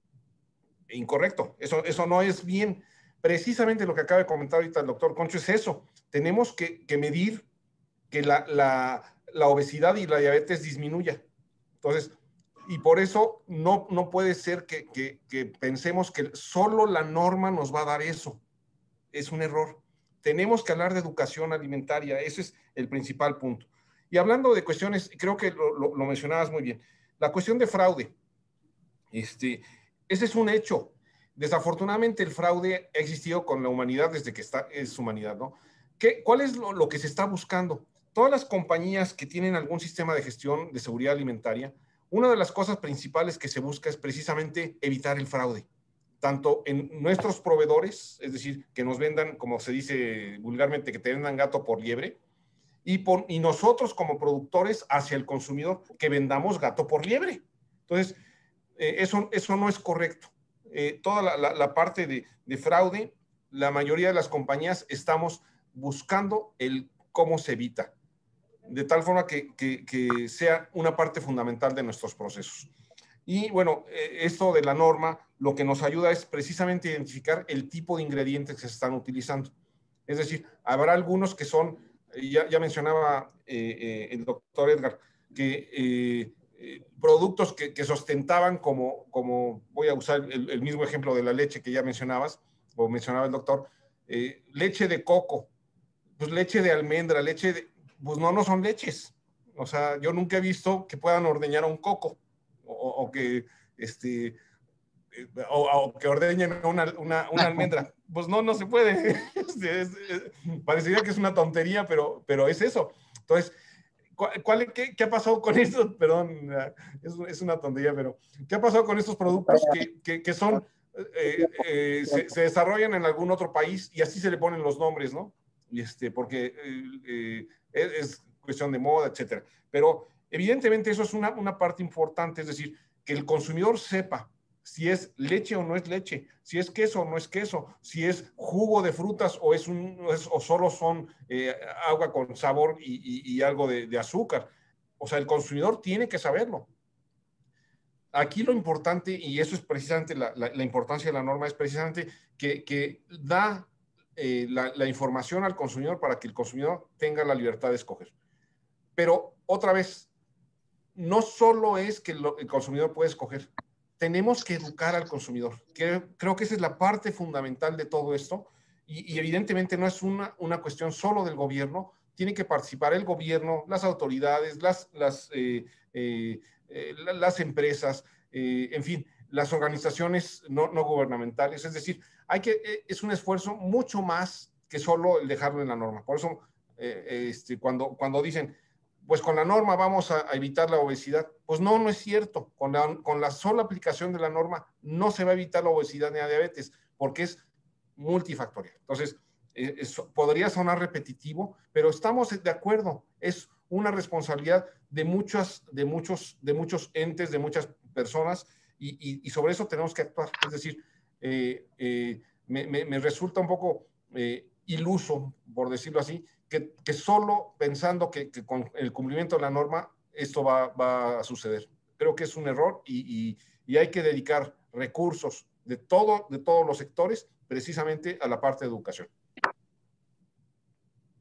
Incorrecto, eso, eso no es bien. Precisamente lo que acaba de comentar ahorita el doctor Concho es eso. Tenemos que, que medir que la, la, la obesidad y la diabetes disminuya. Entonces, y por eso no, no puede ser que, que, que pensemos que solo la norma nos va a dar eso. Es un error. Tenemos que hablar de educación alimentaria. Ese es el principal punto. Y hablando de cuestiones, creo que lo, lo, lo mencionabas muy bien. La cuestión de fraude. Este, ese es un hecho. Desafortunadamente el fraude ha existido con la humanidad desde que está, es humanidad, ¿no? ¿Qué, ¿Cuál es lo, lo que se está buscando? Todas las compañías que tienen algún sistema de gestión de seguridad alimentaria, una de las cosas principales que se busca es precisamente evitar el fraude, tanto en nuestros proveedores, es decir, que nos vendan, como se dice vulgarmente, que te vendan gato por liebre, y, por, y nosotros como productores hacia el consumidor, que vendamos gato por liebre. Entonces, eh, eso, eso no es correcto. Eh, toda la, la, la parte de, de fraude, la mayoría de las compañías estamos buscando el cómo se evita, de tal forma que, que, que sea una parte fundamental de nuestros procesos. Y bueno, eh, esto de la norma lo que nos ayuda es precisamente identificar el tipo de ingredientes que se están utilizando. Es decir, habrá algunos que son, ya, ya mencionaba eh, eh, el doctor Edgar, que eh, eh, productos que, que sustentaban como, como, voy a usar el, el mismo ejemplo de la leche que ya mencionabas, o mencionaba el doctor, eh, leche de coco, pues leche de almendra, leche de, pues no, no son leches. O sea, yo nunca he visto que puedan ordeñar a un coco o, o que, este, o, o que ordeñen una, una, una almendra. Pues no, no se puede. Es, es, es, parecería que es una tontería, pero, pero es eso. Entonces, ¿cuál, cuál, qué, ¿qué ha pasado con esto? Perdón, es, es una tontería, pero ¿qué ha pasado con estos productos que, que, que son, eh, eh, se, se desarrollan en algún otro país y así se le ponen los nombres, ¿no? Este, porque eh, eh, es cuestión de moda, etcétera. Pero evidentemente eso es una, una parte importante, es decir, que el consumidor sepa si es leche o no es leche, si es queso o no es queso, si es jugo de frutas o, es un, es, o solo son eh, agua con sabor y, y, y algo de, de azúcar. O sea, el consumidor tiene que saberlo. Aquí lo importante, y eso es precisamente la, la, la importancia de la norma, es precisamente que, que da eh, la, la información al consumidor para que el consumidor tenga la libertad de escoger. Pero otra vez, no solo es que lo, el consumidor puede escoger, tenemos que educar al consumidor. Creo, creo que esa es la parte fundamental de todo esto y, y evidentemente no es una, una cuestión solo del gobierno, tiene que participar el gobierno, las autoridades, las, las, eh, eh, eh, las empresas, eh, en fin, las organizaciones no, no gubernamentales. Es decir, hay que, eh, es un esfuerzo mucho más que solo el dejarlo en la norma. Por eso, eh, este, cuando, cuando dicen, pues con la norma vamos a, a evitar la obesidad. Pues no, no es cierto. Con la, con la sola aplicación de la norma no se va a evitar la obesidad ni la diabetes, porque es multifactorial. Entonces, eh, es, podría sonar repetitivo, pero estamos de acuerdo. Es una responsabilidad de, muchas, de, muchos, de muchos entes, de muchas personas, y, y, y sobre eso tenemos que actuar. Es decir, eh, eh, me, me, me resulta un poco eh, iluso, por decirlo así, Que, que solo pensando que, que con el cumplimiento de la norma esto va, va a suceder. Creo que es un error y, y, y hay que dedicar recursos de, todo, de todos los sectores precisamente a la parte de educación.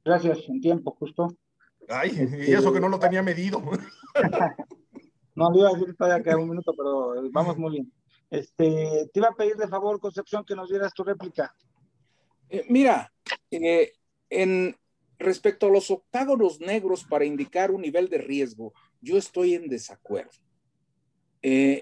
Gracias, en tiempo, justo. Ay, y eso que no lo tenía medido. No, le iba a decir todavía queda un minuto, pero vamos muy bien. Este, te iba a pedir de favor, Concepción, que nos dieras tu réplica. Eh, mira, eh, en, respecto a los octágonos negros para indicar un nivel de riesgo, yo estoy en desacuerdo. Eh,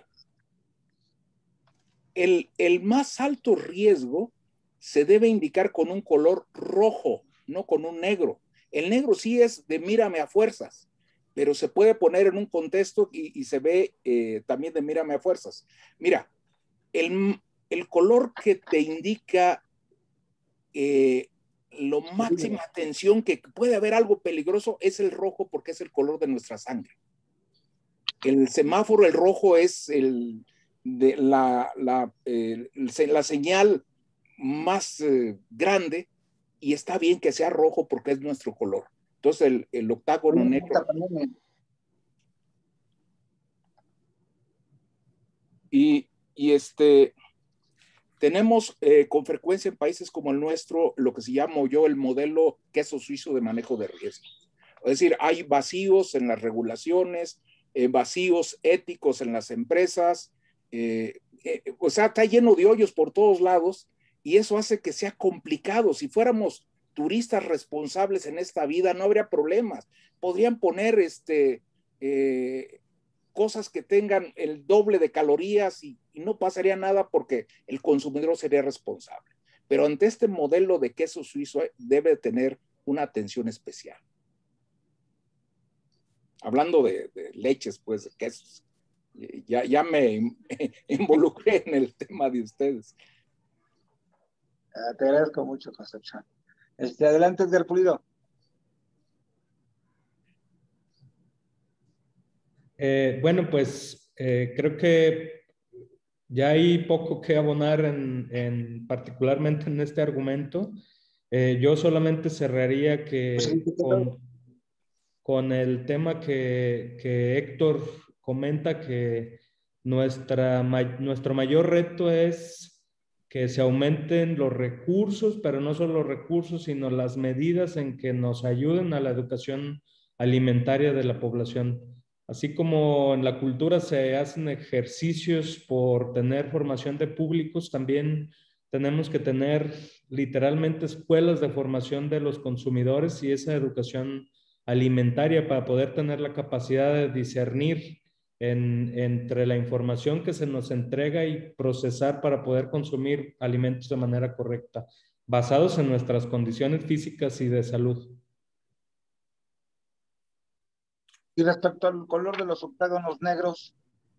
el, el más alto riesgo se debe indicar con un color rojo, no con un negro. El negro sí es de mírame a fuerzas, pero se puede poner en un contexto y, y se ve eh, también de mírame a fuerzas. Mira, el, el color que te indica eh, lo máxima atención que puede haber algo peligroso es el rojo, porque es el color de nuestra sangre. El semáforo, el rojo, es el, de la, la, eh, la señal más eh, grande, y está bien que sea rojo porque es nuestro color. Entonces el, el octágono negro. Y, y este, tenemos eh, con frecuencia en países como el nuestro lo que se llama yo el modelo queso suizo de manejo de riesgos. Es decir, hay vacíos en las regulaciones, eh, vacíos éticos en las empresas, eh, eh, o sea, está lleno de hoyos por todos lados, y eso hace que sea complicado. Si fuéramos turistas responsables en esta vida, no habría problemas. Podrían poner este, eh, cosas que tengan el doble de calorías y, y no pasaría nada porque el consumidor sería responsable. Pero ante este modelo de queso suizo debe tener una atención especial. Hablando de, de leches, pues, de quesos. Ya, ya me involucré en el tema de ustedes. Te agradezco mucho, Concepción. Este, adelante, Edgar Pulido. Eh, bueno, pues eh, creo que ya hay poco que abonar en, en particularmente en este argumento. Eh, yo solamente cerraría que con, con el tema que, que Héctor comenta, que nuestra, nuestro mayor reto es que se aumenten los recursos, pero no solo los recursos, sino las medidas en que nos ayuden a la educación alimentaria de la población. Así como en la cultura se hacen ejercicios por tener formación de públicos, también tenemos que tener literalmente escuelas de formación de los consumidores y esa educación alimentaria para poder tener la capacidad de discernir en, entre la información que se nos entrega y procesar para poder consumir alimentos de manera correcta, basados en nuestras condiciones físicas y de salud. Y respecto al color de los octágonos negros.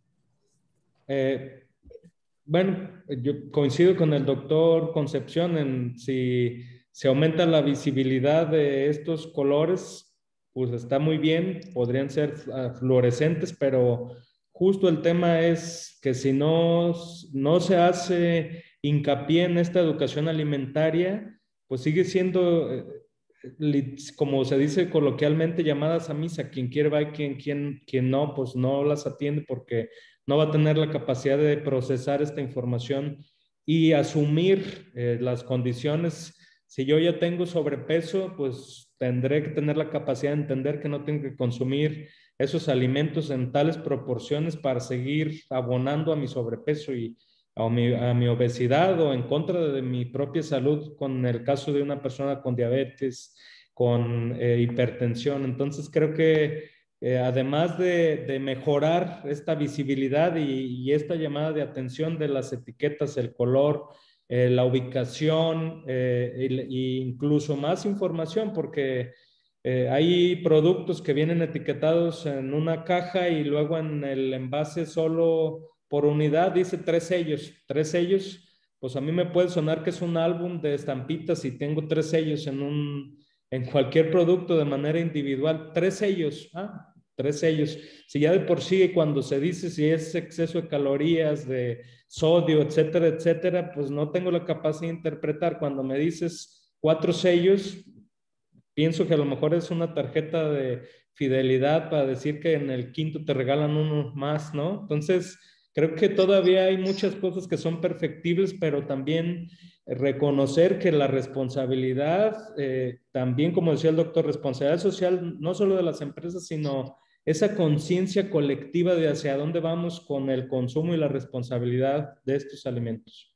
Eh, bueno, yo coincido con el doctor Concepción en si se aumenta la visibilidad de estos colores, pues está muy bien, podrían ser fluorescentes, pero justo el tema es que si no, no se hace hincapié en esta educación alimentaria, pues sigue siendo, como se dice coloquialmente, llamadas a misa. Quien quiere va y quien, quien, quien no, pues no las atiende porque no va a tener la capacidad de procesar esta información y asumir eh, las condiciones. Si yo ya tengo sobrepeso, pues tendré que tener la capacidad de entender que no tengo que consumir esos alimentos en tales proporciones para seguir abonando a mi sobrepeso y a mi, a mi obesidad, o en contra de mi propia salud, con el caso de una persona con diabetes, con eh, hipertensión. Entonces creo que eh, además de, de mejorar esta visibilidad y, y esta llamada de atención de las etiquetas, el color, eh, la ubicación eh, e incluso más información, porque eh, hay productos que vienen etiquetados en una caja y luego en el envase solo por unidad dice tres sellos, tres sellos, pues a mí me puede sonar que es un álbum de estampitas y tengo tres sellos en un, en cualquier producto de manera individual, tres sellos, ah, tres sellos. Si ya de por sí cuando se dice si es exceso de calorías, de sodio, etcétera, etcétera, pues no tengo la capacidad de interpretar. Cuando me dices cuatro sellos, pienso que a lo mejor es una tarjeta de fidelidad para decir que en el quinto te regalan uno más, ¿no? Entonces, creo que todavía hay muchas cosas que son perfectibles, pero también reconocer que la responsabilidad, eh, también como decía el doctor, responsabilidad social no solo de las empresas, sino esa conciencia colectiva de hacia dónde vamos con el consumo y la responsabilidad de estos alimentos.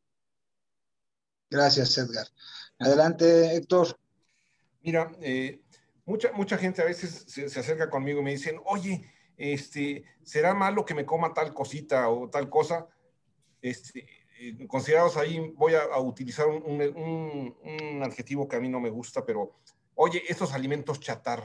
Gracias, Edgar. Adelante, Héctor. Mira, eh, mucha, mucha gente a veces se, se acerca conmigo y me dicen, oye, este, ¿será malo que me coma tal cosita o tal cosa? Este, eh, considerados ahí, voy a, a utilizar un, un, un adjetivo que a mí no me gusta, pero, oye, estos alimentos chatarra.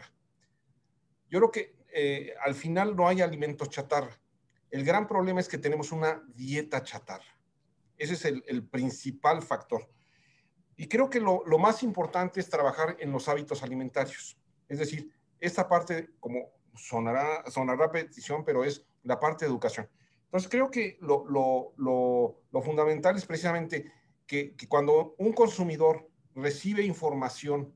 Yo creo que eh, al final no hay alimentos chatarra. El gran problema es que tenemos una dieta chatarra. Ese es el, el principal factor. Y creo que lo, lo más importante es trabajar en los hábitos alimentarios. Es decir, esta parte, como sonará, sonará petición, pero es la parte de educación. Entonces, creo que lo, lo, lo, lo fundamental es precisamente que, que cuando un consumidor recibe información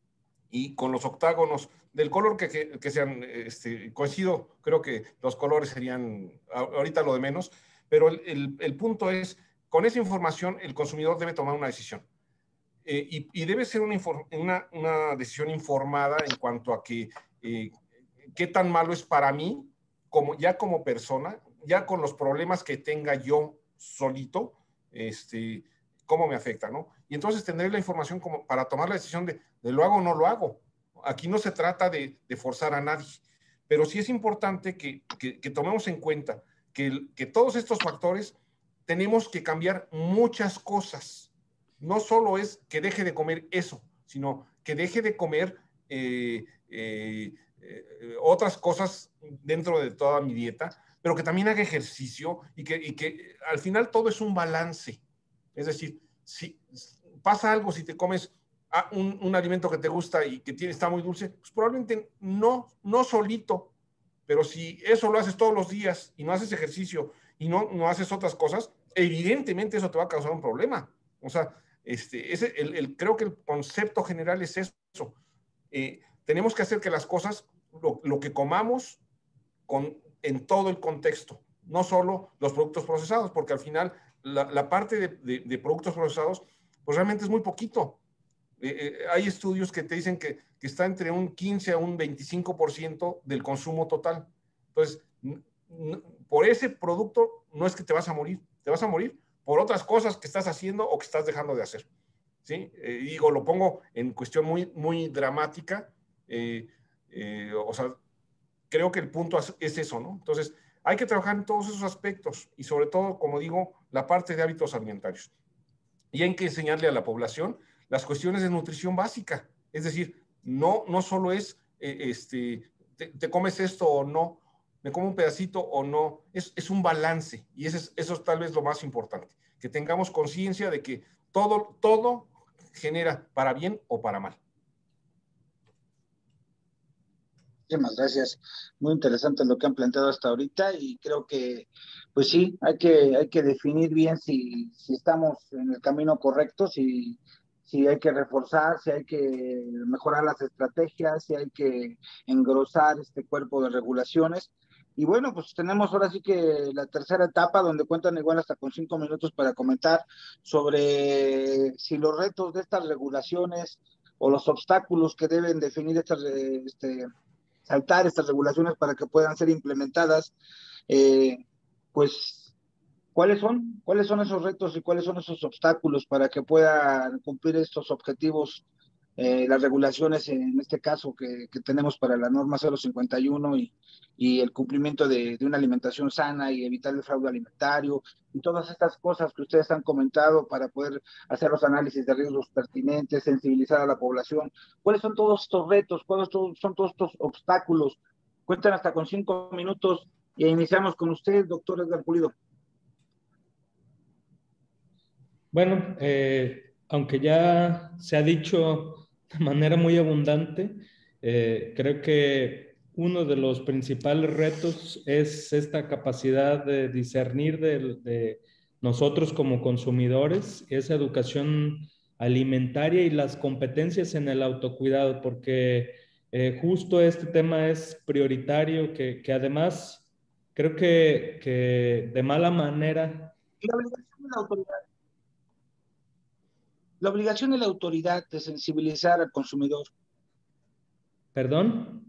y con los octágonos del color que, que, que sean, este, coincido, creo que los colores serían ahorita lo de menos, pero el, el, el punto es, con esa información el consumidor debe tomar una decisión. Eh, y, y debe ser una, una, una decisión informada en cuanto a que eh, qué tan malo es para mí, como, ya como persona, ya con los problemas que tenga yo solito, este, cómo me afecta, ¿no? Y entonces tener la información como para tomar la decisión de, de lo hago o no lo hago. Aquí no se trata de, de forzar a nadie, pero sí es importante que, que, que tomemos en cuenta que, que todos estos factores tenemos que cambiar muchas cosas. No solo es que deje de comer eso, sino que deje de comer eh, eh, eh, otras cosas dentro de toda mi dieta, pero que también haga ejercicio y que, y que al final todo es un balance. Es decir, si pasa algo, si te comes un, un alimento que te gusta y que tiene, está muy dulce, pues probablemente no, no solito, pero si eso lo haces todos los días y no haces ejercicio y no, no haces otras cosas, evidentemente eso te va a causar un problema. O sea, este, ese, el, el, creo que el concepto general es eso. Eh, tenemos que hacer que las cosas, lo, lo que comamos, con, en todo el contexto, no solo los productos procesados, porque al final la, la parte de, de, de productos procesados, pues realmente es muy poquito. Eh, eh, hay estudios que te dicen que, que está entre un quince a un veinticinco por ciento del consumo total. Entonces, por ese producto no es que te vas a morir, te vas a morir por otras cosas que estás haciendo o que estás dejando de hacer. ¿Sí? Eh, digo, lo pongo en cuestión muy, muy dramática. Eh, eh, o sea, creo que el punto es eso, ¿no? Entonces, hay que trabajar en todos esos aspectos y sobre todo, como digo, la parte de hábitos alimentarios. Y hay que enseñarle a la población las cuestiones de nutrición básica. Es decir, no, no solo es, eh, este, te, te comes esto o no, me como un pedacito o no, es, es un balance y ese es, eso es tal vez lo más importante, que tengamos conciencia de que todo, todo genera para bien o para mal. Muchísimas gracias. Muy interesante lo que han planteado hasta ahorita y creo que, pues sí, hay que, hay que definir bien si, si estamos en el camino correcto, si, si hay que reforzar, si hay que mejorar las estrategias, si hay que engrosar este cuerpo de regulaciones. Y bueno, pues tenemos ahora sí que la tercera etapa donde cuentan igual hasta con cinco minutos para comentar sobre si los retos de estas regulaciones o los obstáculos que deben definir estas, este, saltar estas regulaciones para que puedan ser implementadas, eh, pues, ¿cuáles son? ¿Cuáles son esos retos y cuáles son esos obstáculos para que puedan cumplir estos objetivos, eh, las regulaciones, en este caso, que, que tenemos para la norma cero cincuenta y uno y, y el cumplimiento de, de una alimentación sana y evitar el fraude alimentario y todas estas cosas que ustedes han comentado para poder hacer los análisis de riesgos pertinentes, sensibilizar a la población? ¿Cuáles son todos estos retos? ¿Cuáles son todos estos obstáculos? Cuentan hasta con cinco minutos y iniciamos con usted, doctor Edgar Pulido. Bueno, eh, aunque ya se ha dicho de manera muy abundante, eh, creo que uno de los principales retos es esta capacidad de discernir de, de nosotros como consumidores, esa educación alimentaria y las competencias en el autocuidado, porque eh, justo este tema es prioritario, que, que además creo que, que de mala manera... La obligación de la autoridad. La obligación de la autoridad de sensibilizar al consumidor. ¿Perdón?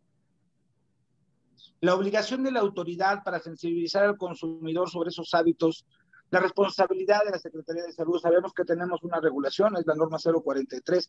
La obligación de la autoridad para sensibilizar al consumidor sobre esos hábitos, la responsabilidad de la Secretaría de Salud. Sabemos que tenemos una regulación, es la norma cero cuarenta y tres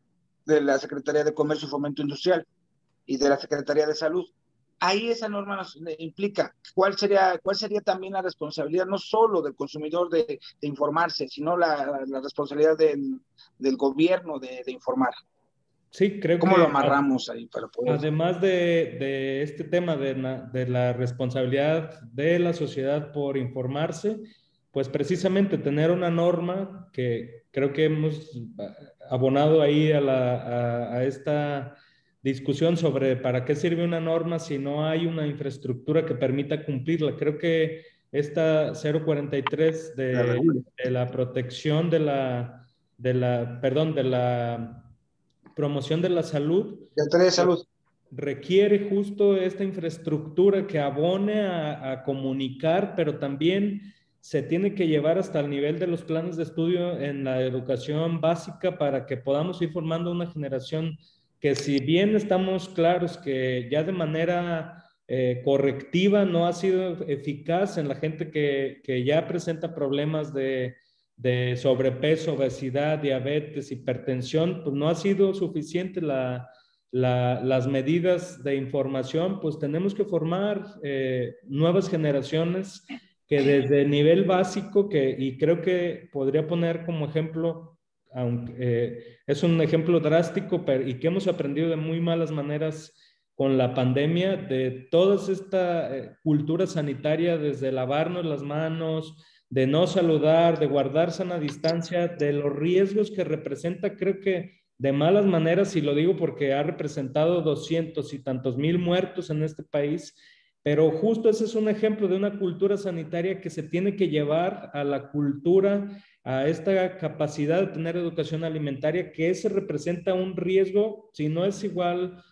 de la Secretaría de Comercio y Fomento Industrial y de la Secretaría de Salud. Ahí esa norma nos implica cuál sería, cuál sería también la responsabilidad, no solo del consumidor de, de informarse, sino la, la responsabilidad del, del gobierno de, de informar. Sí, creo ¿Cómo que lo amarramos ahí para poder? además de, de este tema de la, de la responsabilidad de la sociedad por informarse, pues precisamente tener una norma que creo que hemos abonado ahí a, la, a, a esta discusión sobre para qué sirve una norma si no hay una infraestructura que permita cumplirla. Creo que esta cero cuarenta y tres de, de la protección de la, de la, perdón, de la promoción de la salud, Secretaría de Salud requiere justo esta infraestructura que abone a, a comunicar, pero también se tiene que llevar hasta el nivel de los planes de estudio en la educación básica para que podamos ir formando una generación que, si bien estamos claros que ya de manera eh, correctiva no ha sido eficaz en la gente que, que ya presenta problemas de, de sobrepeso, obesidad, diabetes, hipertensión, pues no ha sido suficiente la La, las medidas de información, pues tenemos que formar eh, nuevas generaciones que desde el nivel básico, que, y creo que podría poner como ejemplo, aunque eh, es un ejemplo drástico, pero, y que hemos aprendido de muy malas maneras con la pandemia, de toda esta eh, cultura sanitaria, desde lavarnos las manos, de no saludar, de guardar sana distancia, de los riesgos que representa, creo que de malas maneras, y lo digo porque ha representado doscientos y tantos mil muertos en este país, pero justo ese es un ejemplo de una cultura sanitaria que se tiene que llevar a la cultura, a esta capacidad de tener educación alimentaria, que ese representa un riesgo, si no es igual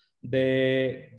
de,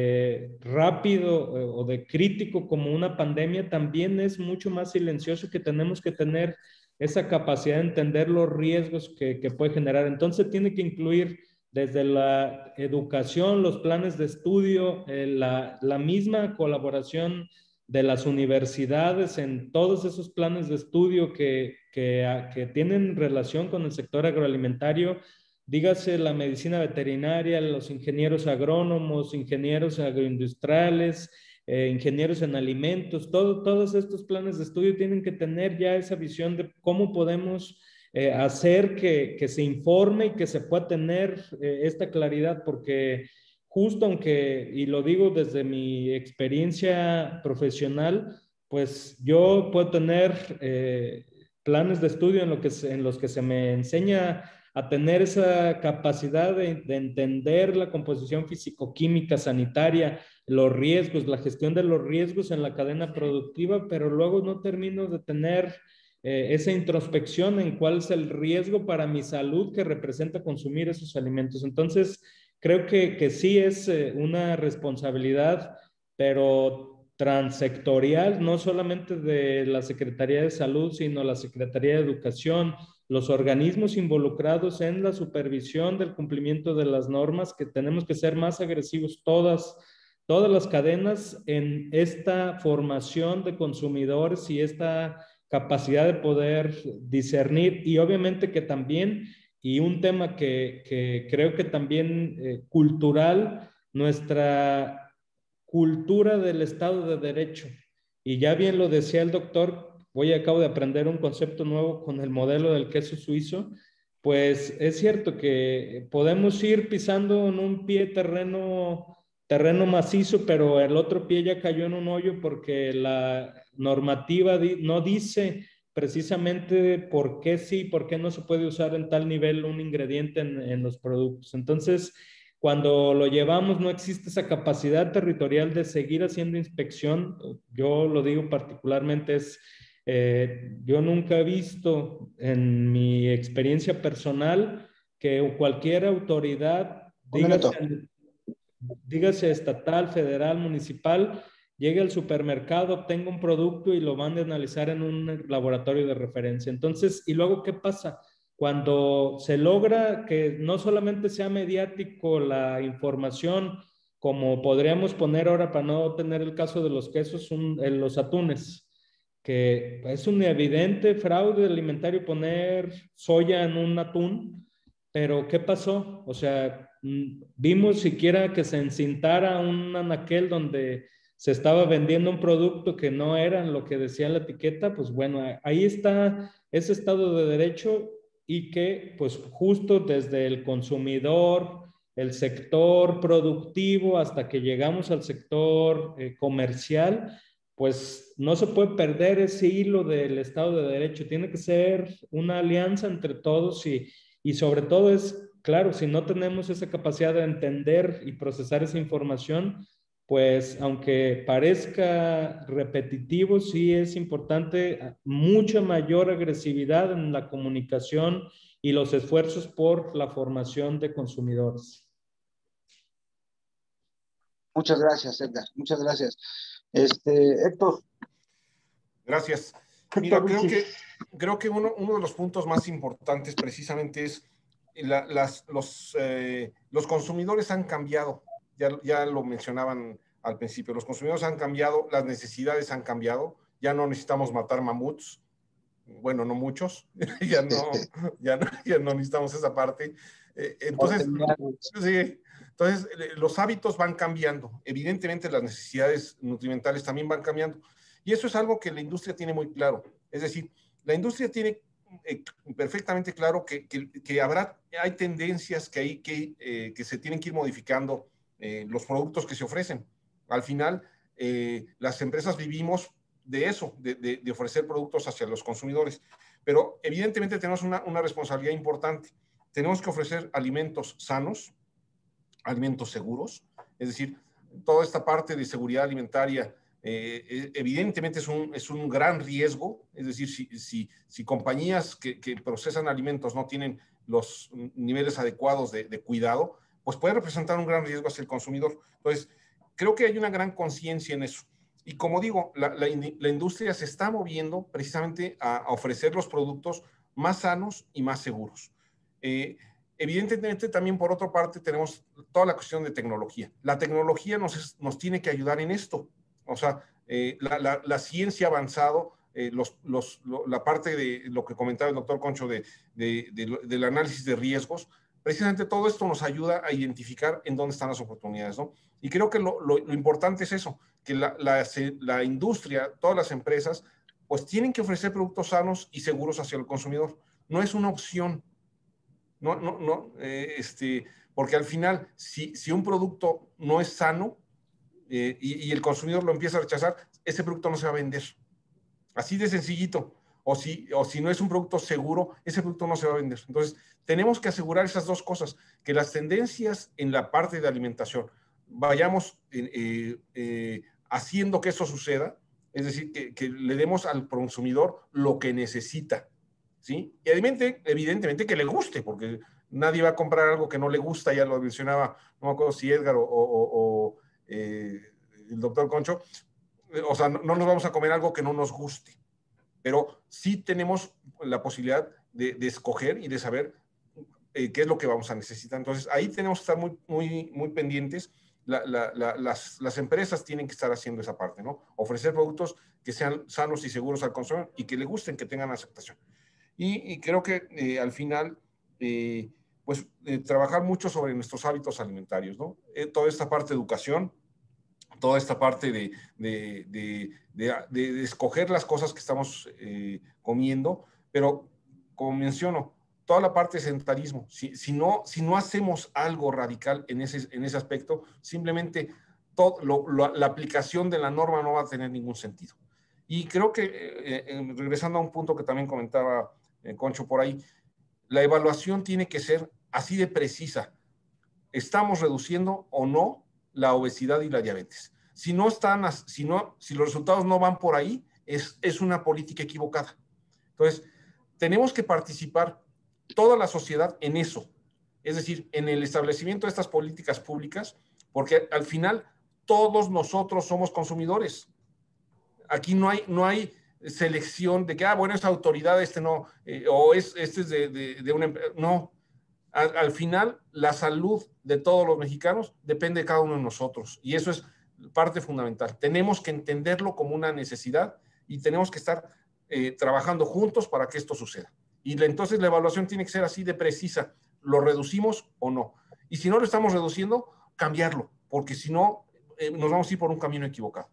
de rápido o de crítico como una pandemia, también es mucho más silencioso, que tenemos que tener esa capacidad de entender los riesgos que, que puede generar. Entonces tiene que incluir desde la educación, los planes de estudio, eh, la, la misma colaboración de las universidades en todos esos planes de estudio que, que, que tienen relación con el sector agroalimentario, dígase la medicina veterinaria, los ingenieros agrónomos, ingenieros agroindustriales, Eh, ingenieros en alimentos, todo, todos estos planes de estudio tienen que tener ya esa visión de cómo podemos eh, hacer que, que se informe y que se pueda tener eh, esta claridad, porque justo aunque, y lo digo desde mi experiencia profesional, pues yo puedo tener eh, planes de estudio en, lo que se, en los que se me enseña a tener esa capacidad de, de entender la composición físico-química sanitaria, los riesgos, la gestión de los riesgos en la cadena productiva, pero luego no termino de tener eh, esa introspección en cuál es el riesgo para mi salud que representa consumir esos alimentos. Entonces, creo que, que sí es eh, una responsabilidad, pero transsectorial, no solamente de la Secretaría de Salud, sino la Secretaría de Educación, los organismos involucrados en la supervisión del cumplimiento de las normas, que tenemos que ser más agresivos todas, todas las cadenas en esta formación de consumidores y esta capacidad de poder discernir, y obviamente que también, y un tema que, que creo que también eh, cultural, nuestra cultura del Estado de Derecho. Y ya bien lo decía el doctor, hoy acabo de aprender un concepto nuevo con el modelo del queso suizo, pues es cierto que podemos ir pisando en un pie terreno, terreno macizo, pero el otro pie ya cayó en un hoyo porque la normativa di- no dice precisamente por qué sí, por qué no se puede usar en tal nivel un ingrediente en, en los productos. Entonces, cuando lo llevamos, no existe esa capacidad territorial de seguir haciendo inspección. Yo lo digo particularmente, es, eh, yo nunca he visto en mi experiencia personal que cualquier autoridad, dígase, dígase estatal, federal, municipal, llegue al supermercado, obtenga un producto y lo mande a analizar en un laboratorio de referencia. Entonces, ¿y luego qué pasa? cuando se logra que no solamente sea mediático la información, como podríamos poner ahora, para no tener el caso de los quesos, un, los atunes, que es un evidente fraude alimentario poner soya en un atún, pero ¿qué pasó? O sea, vimos siquiera que se encintara un anaquel donde se estaba vendiendo un producto que no era lo que decía la etiqueta. Pues bueno, ahí está ese Estado de Derecho, y que pues justo desde el consumidor, el sector productivo, hasta que llegamos al sector eh, comercial, pues no se puede perder ese hilo del Estado de Derecho. Tiene que ser una alianza entre todos, y, y sobre todo es, claro, si no tenemos esa capacidad de entender y procesar esa información, pues aunque parezca repetitivo, sí es importante mucha mayor agresividad en la comunicación y los esfuerzos por la formación de consumidores. Muchas gracias, Edgar. Muchas gracias. Este, Héctor. Gracias. Mira, creo que, creo que uno, uno de los puntos más importantes precisamente es la, las, los, eh, los consumidores han cambiado. Ya, ya lo mencionaban al principio. Los consumidores han cambiado, las necesidades han cambiado. Ya no necesitamos matar mamuts. Bueno, no muchos. ya, no, ya, no, ya no necesitamos esa parte. Eh, entonces, sí, entonces, los hábitos van cambiando. Evidentemente, las necesidades nutrimentales también van cambiando. Y eso es algo que la industria tiene muy claro. Es decir, la industria tiene eh, perfectamente claro que, que, que habrá, hay tendencias que, hay, que, eh, que se tienen que ir modificando eh, los productos que se ofrecen. Al final, eh, las empresas vivimos de eso, de, de, de ofrecer productos hacia los consumidores. Pero evidentemente tenemos una, una responsabilidad importante. Tenemos que ofrecer alimentos sanos, alimentos seguros, es decir, toda esta parte de seguridad alimentaria eh, evidentemente es un, es un gran riesgo, es decir, si, si, si compañías que, que procesan alimentos no tienen los niveles adecuados de, de cuidado, pues puede representar un gran riesgo hacia el consumidor. Entonces, creo que hay una gran conciencia en eso. Y como digo, la, la, la industria se está moviendo precisamente a, a ofrecer los productos más sanos y más seguros. Eh, Evidentemente, también por otra parte, tenemos toda la cuestión de tecnología. La tecnología nos, nos tiene que ayudar en esto. O sea, eh, la, la, la ciencia ha avanzado, eh, los, los, lo, la parte de lo que comentaba el doctor Concho de, de, de, del análisis de riesgos, precisamente todo esto nos ayuda a identificar en dónde están las oportunidades, ¿no? Y creo que lo, lo, lo importante es eso, que la, la, la industria, todas las empresas, pues tienen que ofrecer productos sanos y seguros hacia el consumidor. No es una opción. No, no, no, eh, este, porque al final, si, si un producto no es sano eh, y, y el consumidor lo empieza a rechazar, ese producto no se va a vender. Así de sencillito. O si, o si no es un producto seguro, ese producto no se va a vender. Entonces, tenemos que asegurar esas dos cosas, que las tendencias en la parte de alimentación vayamos eh, eh, haciendo que eso suceda, es decir, que, que le demos al consumidor lo que necesita. ¿Sí? Y evidentemente, evidentemente que le guste, porque nadie va a comprar algo que no le gusta, ya lo mencionaba, no me acuerdo si Edgar o, o, o eh, el doctor Concho, o sea, no, no nos vamos a comer algo que no nos guste, pero sí tenemos la posibilidad de, de escoger y de saber eh, qué es lo que vamos a necesitar. Entonces, ahí tenemos que estar muy, muy, muy pendientes. La, la, la, las, las empresas tienen que estar haciendo esa parte, ¿no? Ofrecer productos que sean sanos y seguros al consumidor y que le gusten, que tengan aceptación. Y, y creo que eh, al final, eh, pues, eh, trabajar mucho sobre nuestros hábitos alimentarios, ¿no? Eh, toda esta parte de educación, toda esta parte de, de, de, de, de, de escoger las cosas que estamos eh, comiendo, pero como menciono, toda la parte de sedentarismo, si, si, no, si no hacemos algo radical en ese, en ese aspecto, simplemente todo, lo, lo, la aplicación de la norma no va a tener ningún sentido. Y creo que, eh, eh, regresando a un punto que también comentaba eh, Concho por ahí, la evaluación tiene que ser así de precisa. ¿Estamos reduciendo o no la obesidad y la diabetes? Si no están, si, no, si los resultados no van por ahí, es, es una política equivocada. Entonces, tenemos que participar toda la sociedad en eso. Es decir, en el establecimiento de estas políticas públicas, porque al final todos nosotros somos consumidores. Aquí no hay, no hay, selección de que, ah, bueno, es autoridad, este no, eh, o es, este es de, de, de una empresa. No. Al, al final, la salud de todos los mexicanos depende de cada uno de nosotros. Y eso es parte fundamental. Tenemos que entenderlo como una necesidad y tenemos que estar eh, trabajando juntos para que esto suceda. Y le, entonces la evaluación tiene que ser así de precisa. ¿Lo reducimos o no? Y si no lo estamos reduciendo, cambiarlo, porque si no, eh, nos vamos a ir por un camino equivocado.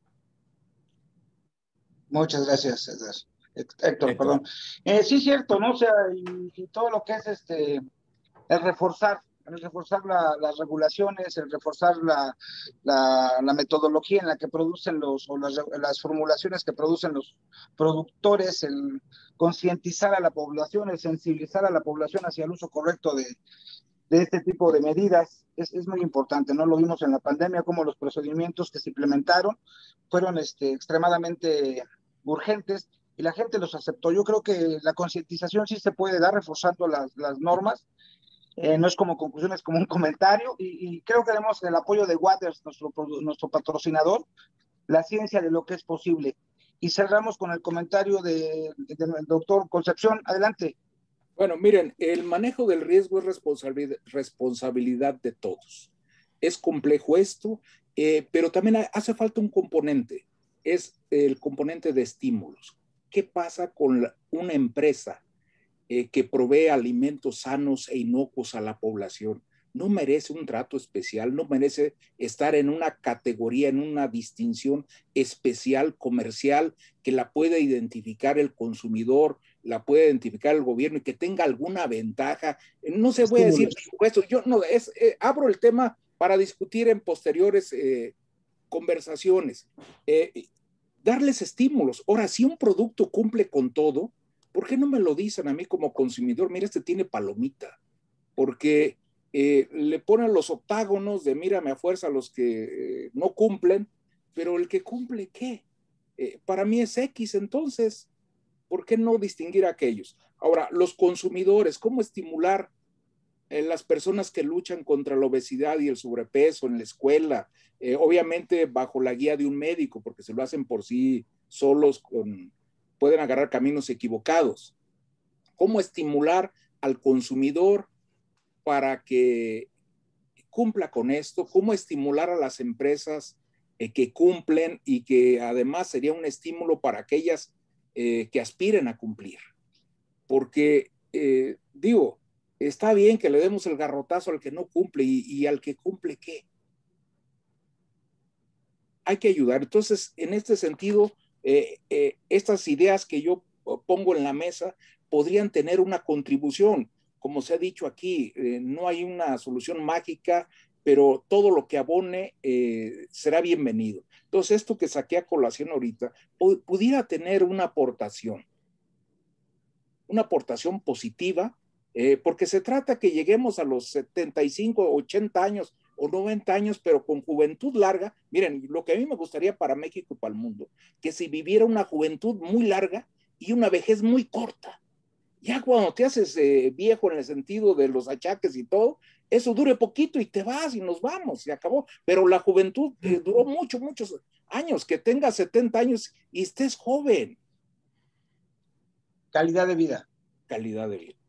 Muchas gracias, Héctor, Héctor, Héctor. perdón. Eh, sí, cierto, ¿no? O sea, y, y todo lo que es este, el reforzar, el reforzar la, las regulaciones, el reforzar la, la, la metodología en la que producen los, o las, las formulaciones que producen los productores, el concientizar a la población, el sensibilizar a la población hacia el uso correcto de, de este tipo de medidas es, es muy importante, ¿no? Lo vimos en la pandemia, como los procedimientos que se implementaron fueron este, extremadamente urgentes y la gente los aceptó. Yo creo que la concientización sí se puede dar reforzando las, las normas, eh, no es como conclusión, es como un comentario y, y creo que tenemos el apoyo de Waters, nuestro, nuestro patrocinador, la ciencia de lo que es posible. Y cerramos con el comentario del de, de, de doctor Concepción. Adelante. Bueno, miren, el manejo del riesgo es responsabilidad, responsabilidad de todos. Es complejo esto, eh, pero también hace falta un componente, es el componente de estímulos. ¿Qué pasa con la, una empresa eh, que provee alimentos sanos e inocuos a la población? No merece un trato especial, no merece estar en una categoría, en una distinción especial comercial que la pueda identificar el consumidor, la puede identificar el gobierno y que tenga alguna ventaja. No se voy a decir, esto, yo no, es, eh, abro el tema para discutir en posteriores eh, conversaciones. Eh, darles estímulos. Ahora, si un producto cumple con todo, ¿por qué no me lo dicen a mí como consumidor? Mira, este tiene palomita. Porque eh, le ponen los octágonos de mírame a fuerza a los que eh, no cumplen, pero el que cumple, ¿qué? Eh, para mí es X, entonces, ¿por qué no distinguir a aquellos? Ahora, los consumidores, ¿cómo estimular eh, las personas que luchan contra la obesidad y el sobrepeso en la escuela? Eh, obviamente bajo la guía de un médico, porque se lo hacen por sí solos, con, pueden agarrar caminos equivocados. ¿Cómo estimular al consumidor para que cumpla con esto? ¿Cómo estimular a las empresas eh, que cumplen y que además sería un estímulo para aquellas eh, que aspiren a cumplir? Porque, eh, digo, está bien que le demos el garrotazo al que no cumple y, y al que cumple, ¿qué? Hay que ayudar. Entonces, en este sentido, eh, eh, estas ideas que yo pongo en la mesa podrían tener una contribución. Como se ha dicho aquí, eh, no hay una solución mágica, pero todo lo que abone eh, será bienvenido. Entonces, esto que saqué a colación ahorita, pudiera tener una aportación, una aportación positiva, eh, porque se trata que lleguemos a los setenta y cinco, ochenta años o noventa años, pero con juventud larga. Miren, lo que a mí me gustaría para México y para el mundo, que si viviera una juventud muy larga y una vejez muy corta. Ya cuando te haces eh, viejo en el sentido de los achaques y todo, eso dure poquito y te vas y nos vamos, se acabó. Pero la juventud eh, duró muchos, muchos años, que tengas setenta años y estés joven. Calidad de vida. Calidad de vida.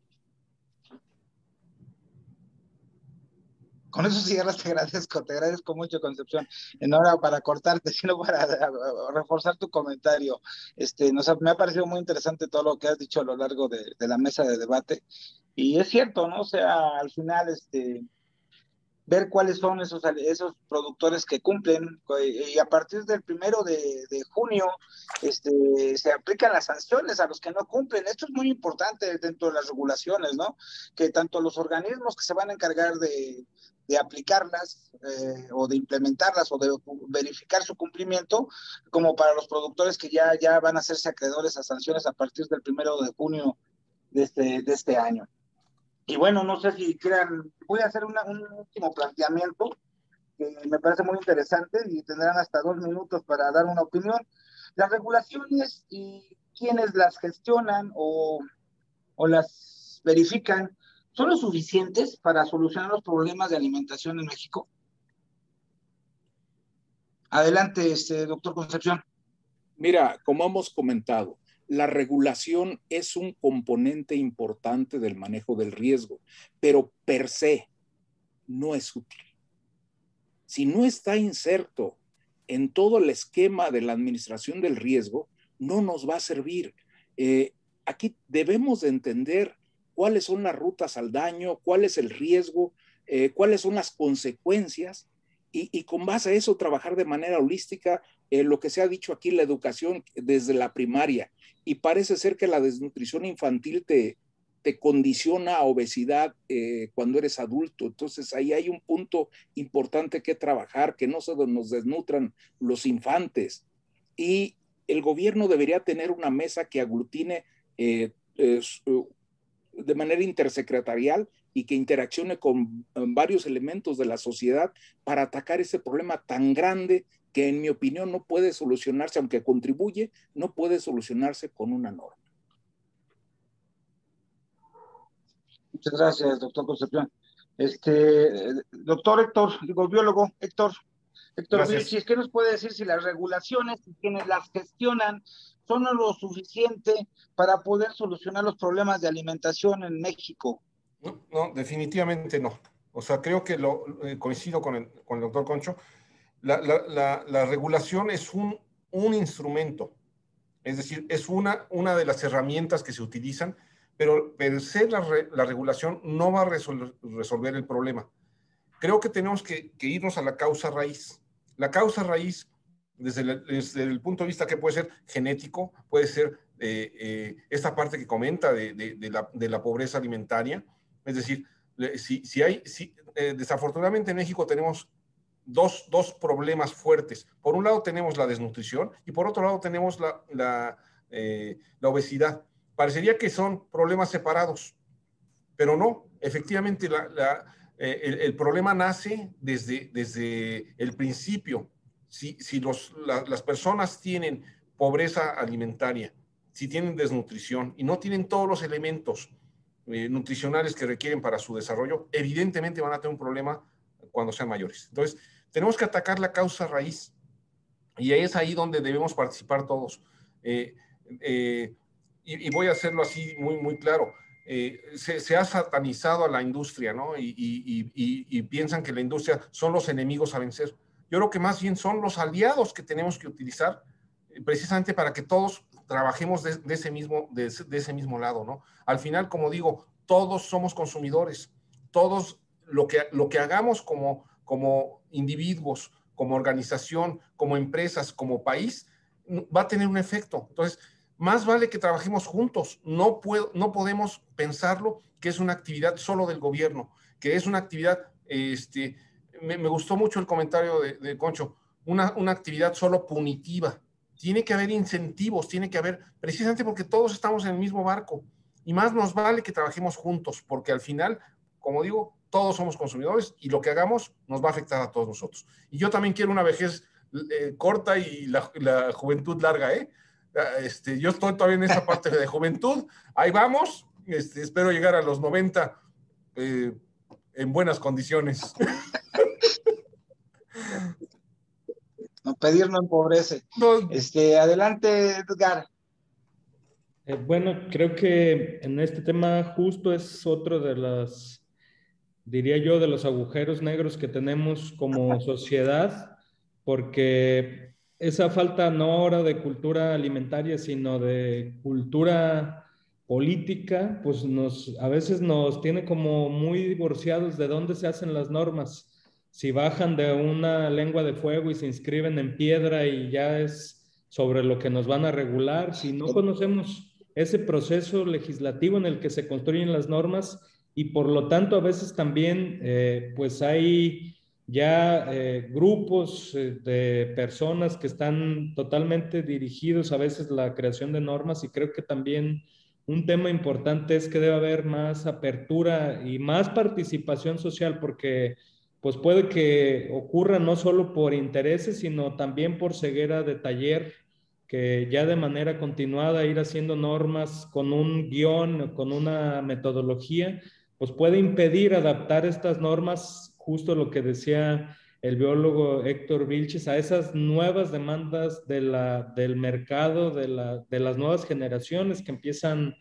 Con eso cierras, te agradezco, te agradezco mucho, Concepción. No era para cortarte, sino para reforzar tu comentario. Este, nos ha, me ha parecido muy interesante todo lo que has dicho a lo largo de, de la mesa de debate. Y es cierto, ¿no? O sea, al final, este, ver cuáles son esos, esos productores que cumplen, y a partir del primero de, de junio este, se aplican las sanciones a los que no cumplen. Esto es muy importante dentro de las regulaciones, ¿no? Que tanto los organismos que se van a encargar de, de aplicarlas eh, o de implementarlas o de verificar su cumplimiento, como para los productores que ya, ya van a hacerse acreedores a sanciones a partir del primero de junio de este, de este año. Y bueno, no sé si quieran, voy a hacer una, un último planteamiento que me parece muy interesante y tendrán hasta dos minutos para dar una opinión. Las regulaciones y quienes las gestionan o, o las verifican, ¿son lo suficientes para solucionar los problemas de alimentación en México? Adelante, este, doctor Concepción. Mira, como hemos comentado, la regulación es un componente importante del manejo del riesgo, pero per se no es útil. Si no está inserto en todo el esquema de la administración del riesgo, no nos va a servir. Eh, aquí debemos de entender cuáles son las rutas al daño, cuál es el riesgo, eh, cuáles son las consecuencias y, y con base a eso trabajar de manera holística, eh, lo que se ha dicho aquí, la educación desde la primaria. Y parece ser que la desnutrición infantil te, te condiciona a obesidad eh, cuando eres adulto. Entonces ahí hay un punto importante que trabajar, que no se nos desnutran los infantes. Y el gobierno debería tener una mesa que aglutine eh, eh, de manera intersecretarial y que interaccione con varios elementos de la sociedad para atacar ese problema tan grande que en mi opinión no puede solucionarse, aunque contribuye, no puede solucionarse con una norma. Muchas gracias, doctor Concepción. Este, doctor Héctor, digo, biólogo, Héctor, Héctor Vilchis, ¿qué nos puede decir si las regulaciones y quienes las gestionan son lo suficiente para poder solucionar los problemas de alimentación en México? No, no, definitivamente no. O sea, creo que lo eh, coincido con el, con el doctor Concho. La, la, la, la regulación es un, un instrumento, es decir, es una, una de las herramientas que se utilizan, pero per se la, re, la regulación no va a resol, resolver el problema. Creo que tenemos que, que irnos a la causa raíz. La causa raíz, desde el, desde el punto de vista que puede ser genético, puede ser eh, eh, esta parte que comenta de, de, de, la, de la pobreza alimentaria. Es decir, si, si hay, si, eh, desafortunadamente en México tenemos dos, dos problemas fuertes. Por un lado tenemos la desnutrición y por otro lado tenemos la, la, eh, la obesidad. Parecería que son problemas separados, pero no. Efectivamente, la, la, eh, el, el problema nace desde, desde el principio. Si, si los, la, las personas tienen pobreza alimentaria, si tienen desnutrición y no tienen todos los elementos eh, nutricionales que requieren para su desarrollo, evidentemente van a tener un problema cuando sean mayores. Entonces, tenemos que atacar la causa raíz y es ahí donde debemos participar todos. Eh, eh, y, y voy a hacerlo así muy, muy claro. Eh, se, se ha satanizado a la industria, ¿no? Y, y, y, y piensan que la industria son los enemigos a vencer. Yo creo que más bien son los aliados que tenemos que utilizar eh, precisamente para que todos trabajemos de, de, ese mismo, de, de ese mismo lado, ¿no? Al final, como digo, todos somos consumidores. Todos lo que, lo que hagamos como, como individuos, como organización, como empresas, como país, va a tener un efecto. Entonces, más vale que trabajemos juntos. No, puedo, no podemos pensarlo que es una actividad solo del gobierno, que es una actividad, este, me, me gustó mucho el comentario de, de Concho, una, una actividad solo punitiva. Tiene que haber incentivos, tiene que haber, precisamente porque todos estamos en el mismo barco. Y más nos vale que trabajemos juntos, porque al final, como digo, todos somos consumidores y lo que hagamos nos va a afectar a todos nosotros. Y yo también quiero una vejez eh, corta y la, la juventud larga, ¿eh? Este, yo estoy todavía en esa parte de juventud, ahí vamos, este, espero llegar a los noventa eh, en buenas condiciones. No, pedir no empobrece. No. Este, adelante, Edgar. Eh, bueno, creo que en este tema justo es otro de las, diría yo, de los agujeros negros que tenemos como sociedad, porque esa falta no ahora de cultura alimentaria, sino de cultura política, pues nos, a veces nos tiene como muy divorciados de dónde se hacen las normas. Si bajan de una lengua de fuego y se inscriben en piedra y ya es sobre lo que nos van a regular, si no conocemos ese proceso legislativo en el que se construyen las normas y por lo tanto a veces también eh, pues hay ya eh, grupos eh, de personas que están totalmente dirigidos a veces a la creación de normas y creo que también un tema importante es que debe haber más apertura y más participación social porque pues puede que ocurra no solo por intereses sino también por ceguera de taller que ya de manera continuada ir haciendo normas con un guión, con una metodología, pues puede impedir adaptar estas normas, justo lo que decía el biólogo Héctor Vilches, a esas nuevas demandas de la, del mercado, de, la, de las nuevas generaciones que empiezan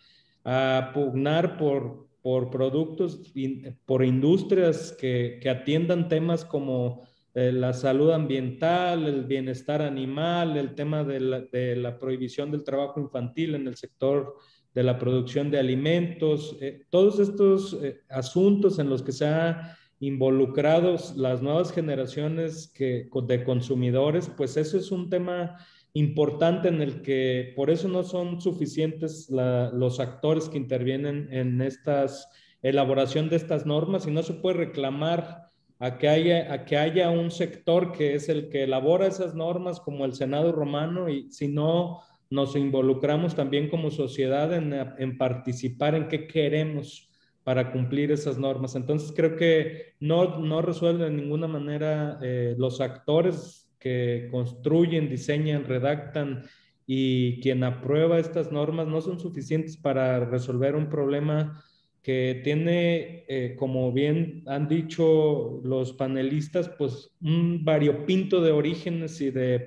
a pugnar por, por productos, in, por industrias que, que atiendan temas como eh, la salud ambiental, el bienestar animal, el tema de la, de la prohibición del trabajo infantil en el sector de la producción de alimentos, eh, todos estos eh, asuntos en los que se ha involucrados las nuevas generaciones que, de consumidores, pues eso es un tema importante en el que por eso no son suficientes la, los actores que intervienen en estas elaboración de estas normas y no se puede reclamar a que haya, a que haya un sector que es el que elabora esas normas como el Senado romano y si no nos involucramos también como sociedad en, en participar en qué queremos para cumplir esas normas. Entonces creo que no, no resuelve de ninguna manera eh, los actores que construyen, diseñan, redactan y quien aprueba estas normas no son suficientes para resolver un problema que tiene, eh, como bien han dicho los panelistas, pues un variopinto de orígenes y de,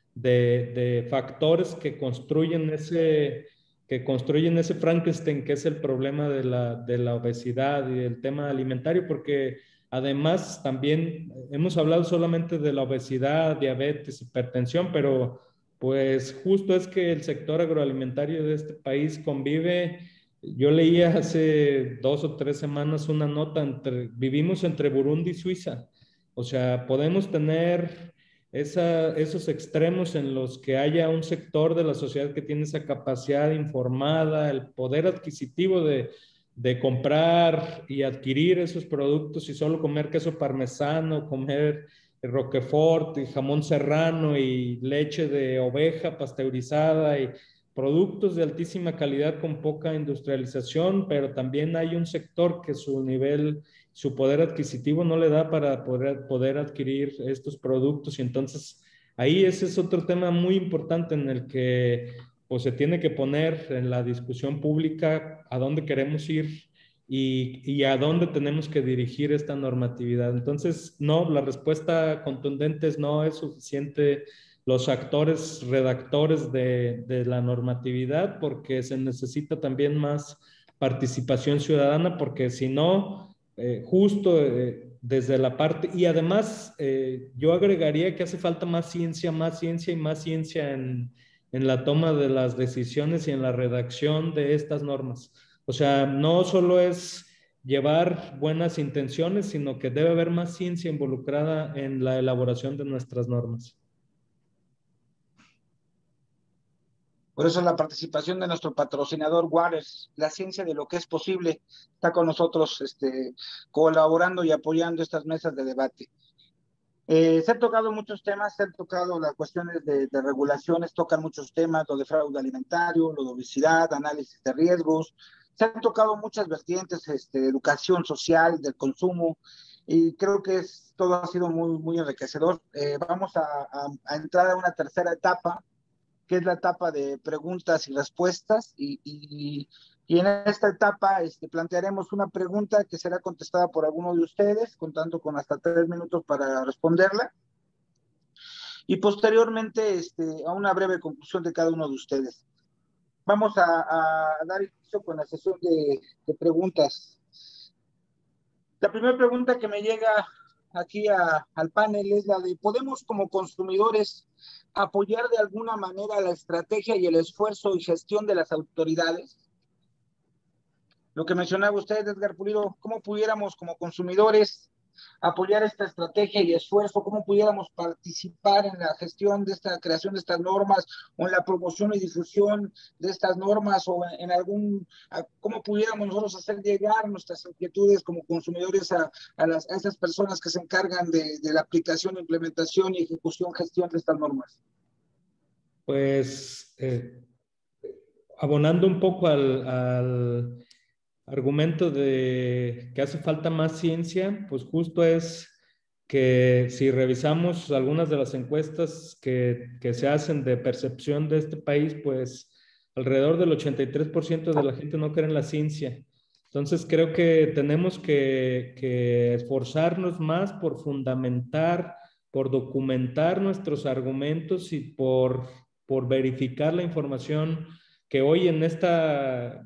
de, de factores que construyen ese que construyen ese Frankenstein que es el problema de la, de la obesidad y el tema alimentario, porque además también hemos hablado solamente de la obesidad, diabetes, hipertensión, pero pues justo es que el sector agroalimentario de este país convive. Yo leía hace dos o tres semanas una nota, entre, vivimos entre Burundi y Suiza, o sea, podemos tener esa, esos extremos en los que haya un sector de la sociedad que tiene esa capacidad informada, el poder adquisitivo de, de comprar y adquirir esos productos y solo comer queso parmesano, comer roquefort y jamón serrano y leche de oveja pasteurizada y productos de altísima calidad con poca industrialización, pero también hay un sector que su nivel, su poder adquisitivo no le da para poder, poder adquirir estos productos y entonces ahí ese es otro tema muy importante en el que pues, se tiene que poner en la discusión pública a dónde queremos ir y, y a dónde tenemos que dirigir esta normatividad. Entonces, no, la respuesta contundente es no es suficiente los actores redactores de, de la normatividad porque se necesita también más participación ciudadana porque si no, eh, justo eh, desde la parte, y además eh, yo agregaría que hace falta más ciencia, más ciencia y más ciencia en, en la toma de las decisiones y en la redacción de estas normas. O sea, no solo es llevar buenas intenciones, sino que debe haber más ciencia involucrada en la elaboración de nuestras normas. Por eso la participación de nuestro patrocinador Waters, la ciencia de lo que es posible, está con nosotros este, colaborando y apoyando estas mesas de debate. Eh, se han tocado muchos temas, se han tocado las cuestiones de, de regulaciones, tocan muchos temas, lo de fraude alimentario, lo de obesidad, análisis de riesgos, se han tocado muchas vertientes, este, educación social, del consumo, y creo que es, todo ha sido muy, muy enriquecedor. Eh, vamos a, a, a entrar a una tercera etapa, que es la etapa de preguntas y respuestas, y, y, y en esta etapa este, plantearemos una pregunta que será contestada por alguno de ustedes, contando con hasta tres minutos para responderla, y posteriormente este, a una breve conclusión de cada uno de ustedes. Vamos a, a dar inicio con la sesión de, de preguntas. La primera pregunta que me llega aquí a, al panel es la de, ¿podemos como consumidores apoyar de alguna manera la estrategia y el esfuerzo y gestión de las autoridades? Lo que mencionaba usted, Edgar Pulido, ¿cómo pudiéramos como consumidores apoyar esta estrategia y esfuerzo? ¿Cómo pudiéramos participar en la gestión de esta creación de estas normas o en la promoción y difusión de estas normas o en, en algún, a, cómo pudiéramos nosotros hacer llegar nuestras inquietudes como consumidores a, a, las, a esas personas que se encargan de, de la aplicación, implementación y ejecución, gestión de estas normas? Pues eh, abonando un poco al, al argumento de que hace falta más ciencia, pues justo es que si revisamos algunas de las encuestas que, que se hacen de percepción de este país, pues alrededor del ochenta y tres por ciento de la gente no cree en la ciencia. Entonces creo que tenemos que, que esforzarnos más por fundamentar por documentar nuestros argumentos y por, por verificar la información que hoy en, esta,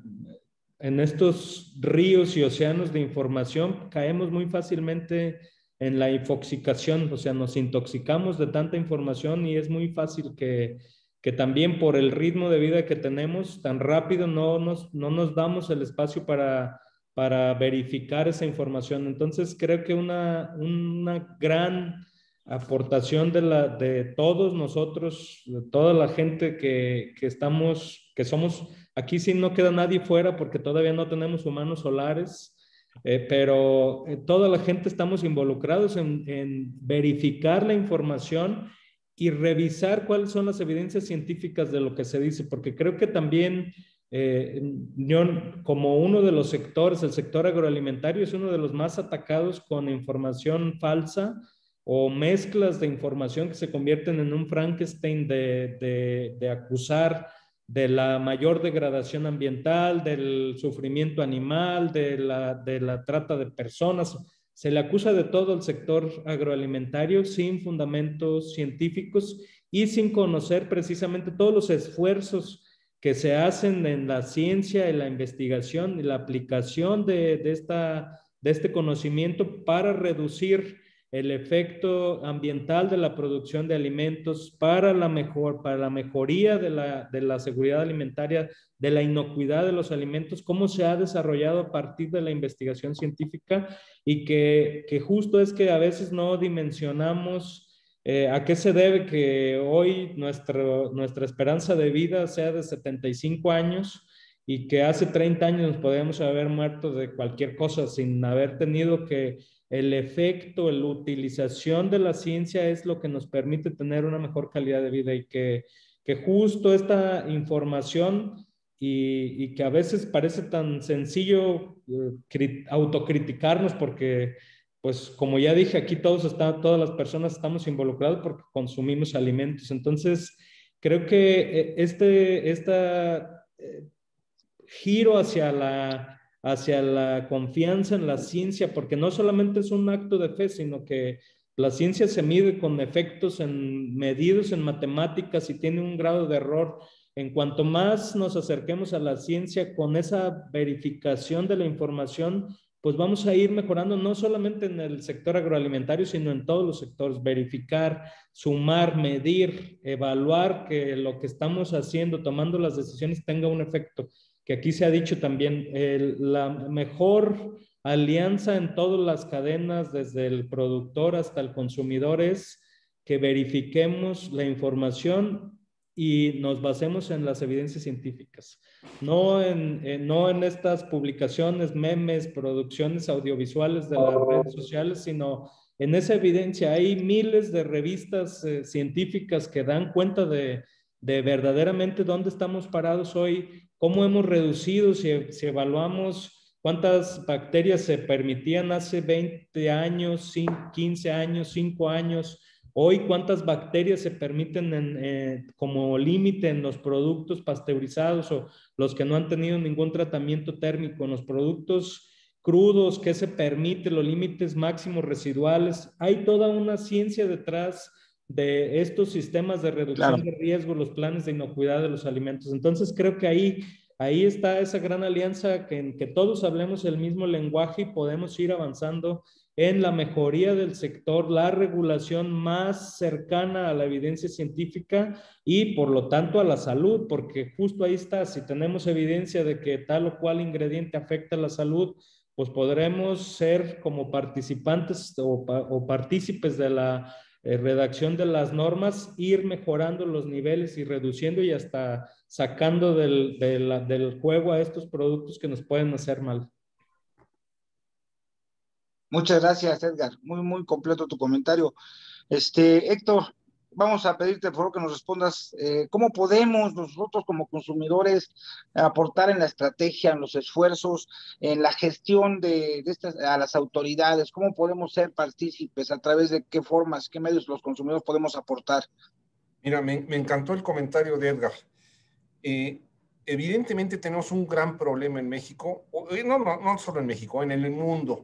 en estos ríos y océanos de información caemos muy fácilmente en la infoxicación, o sea, nos intoxicamos de tanta información y es muy fácil que, que también por el ritmo de vida que tenemos tan rápido no nos, no nos damos el espacio para, para verificar esa información. Entonces creo que una, una gran aportación de, la, de todos nosotros, de toda la gente que, que estamos, que somos, aquí sí no queda nadie fuera porque todavía no tenemos humanos solares, eh, pero eh, toda la gente estamos involucrados en, en verificar la información y revisar cuáles son las evidencias científicas de lo que se dice, porque creo que también eh, yo, como uno de los sectores, el sector agroalimentario es uno de los más atacados con información falsa o mezclas de información que se convierten en un Frankenstein de, de, de acusar de la mayor degradación ambiental, del sufrimiento animal, de la, de la trata de personas. Se le acusa de todo el sector agroalimentario sin fundamentos científicos y sin conocer precisamente todos los esfuerzos que se hacen en la ciencia, en la investigación y la aplicación de, de, esta, de este conocimiento para reducir el efecto ambiental de la producción de alimentos para la, mejor, para la mejoría de la, de la seguridad alimentaria, de la inocuidad de los alimentos, cómo se ha desarrollado a partir de la investigación científica y que, que justo es que a veces no dimensionamos eh, a qué se debe que hoy nuestro, nuestra esperanza de vida sea de setenta y cinco años y que hace treinta años nos podíamos haber muerto de cualquier cosa sin haber tenido que el efecto, la utilización de la ciencia es lo que nos permite tener una mejor calidad de vida y que, que justo esta información y, y que a veces parece tan sencillo eh, autocriticarnos porque, pues como ya dije, aquí todos están, todas las personas estamos involucrados porque consumimos alimentos. Entonces, creo que este esta, eh, giro hacia la hacia la confianza en la ciencia, porque no solamente es un acto de fe, sino que la ciencia se mide con efectos en, medidos en matemáticas y tiene un grado de error. En cuanto más nos acerquemos a la ciencia con esa verificación de la información, pues vamos a ir mejorando no solamente en el sector agroalimentario, sino en todos los sectores, verificar, sumar, medir, evaluar que lo que estamos haciendo, tomando las decisiones, tenga un efecto. Que aquí se ha dicho también, eh, la mejor alianza en todas las cadenas, desde el productor hasta el consumidor, es que verifiquemos la información y nos basemos en las evidencias científicas. No en, eh, no en estas publicaciones, memes, producciones audiovisuales de las redes sociales, sino en esa evidencia. Hay miles de revistas eh, científicas que dan cuenta de, de verdaderamente dónde estamos parados hoy, cómo hemos reducido, si, si evaluamos cuántas bacterias se permitían hace veinte años, quince años, cinco años, hoy cuántas bacterias se permiten en, eh, como límite en los productos pasteurizados o los que no han tenido ningún tratamiento térmico, en los productos crudos, qué se permite, los límites máximos residuales. Hay toda una ciencia detrás de estos sistemas de reducción claro. de riesgo, los planes de inocuidad de los alimentos. Entonces creo que ahí, ahí está esa gran alianza que, en que todos hablemos el mismo lenguaje y podemos ir avanzando en la mejoría del sector, la regulación más cercana a la evidencia científica y por lo tanto a la salud, porque justo ahí está, si tenemos evidencia de que tal o cual ingrediente afecta a la salud, pues podremos ser como participantes o, o partícipes de la Eh, redacción de las normas, ir mejorando los niveles y reduciendo y hasta sacando del, de la, del juego a estos productos que nos pueden hacer mal. Muchas gracias, Edgar. Muy, muy completo tu comentario. Este, Héctor, vamos a pedirte por favor que nos respondas eh, cómo podemos nosotros como consumidores aportar en la estrategia, en los esfuerzos, en la gestión de, de estas, a las autoridades, cómo podemos ser partícipes, a través de qué formas, qué medios los consumidores podemos aportar. Mira, me, me encantó el comentario de Edgar. Eh, evidentemente tenemos un gran problema en México, no, no, no solo en México, en el mundo,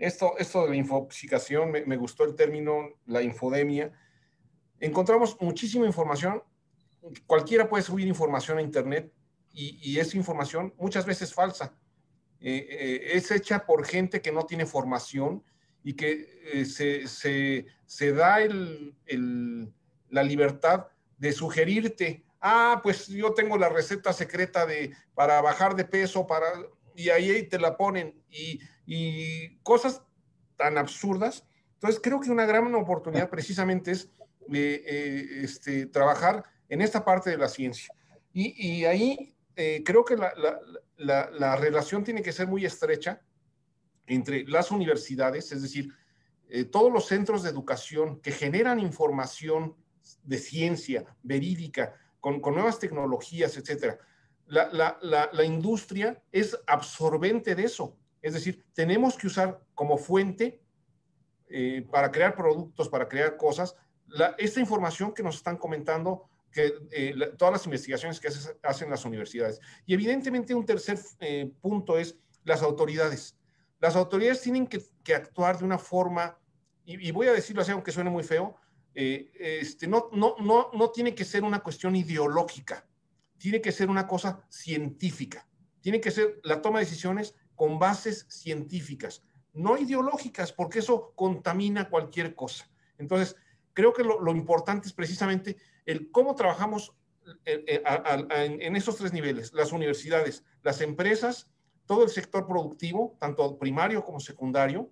Esto, esto de la infoxicación, me, me gustó el término, la infodemia. Encontramos muchísima información. Cualquiera puede subir información a Internet y, y es información muchas veces falsa. Eh, eh, es hecha por gente que no tiene formación y que eh, se, se, se da el, el, la libertad de sugerirte, ah, pues yo tengo la receta secreta de, para bajar de peso, para, y ahí te la ponen, y, y cosas tan absurdas. Entonces creo que una gran oportunidad precisamente es eh, eh, este, trabajar en esta parte de la ciencia. Y, y ahí eh, creo que la, la, la, la relación tiene que ser muy estrecha entre las universidades, es decir, eh, todos los centros de educación que generan información de ciencia verídica, con, con nuevas tecnologías, etcétera. La, la, la, la industria es absorbente de eso. Es decir, tenemos que usar como fuente eh, para crear productos, para crear cosas, la, esta información que nos están comentando, que eh, la, todas las investigaciones que hace, hacen las universidades. Y evidentemente un tercer eh, punto es las autoridades. Las autoridades tienen que, que actuar de una forma, y, y voy a decirlo así, aunque suene muy feo, eh, este, no, no, no, no tiene que ser una cuestión ideológica, tiene que ser una cosa científica, tiene que ser la toma de decisiones con bases científicas, no ideológicas, porque eso contamina cualquier cosa. Entonces, creo que lo, lo importante es precisamente el cómo trabajamos en, en, en esos tres niveles, las universidades, las empresas, todo el sector productivo, tanto primario como secundario,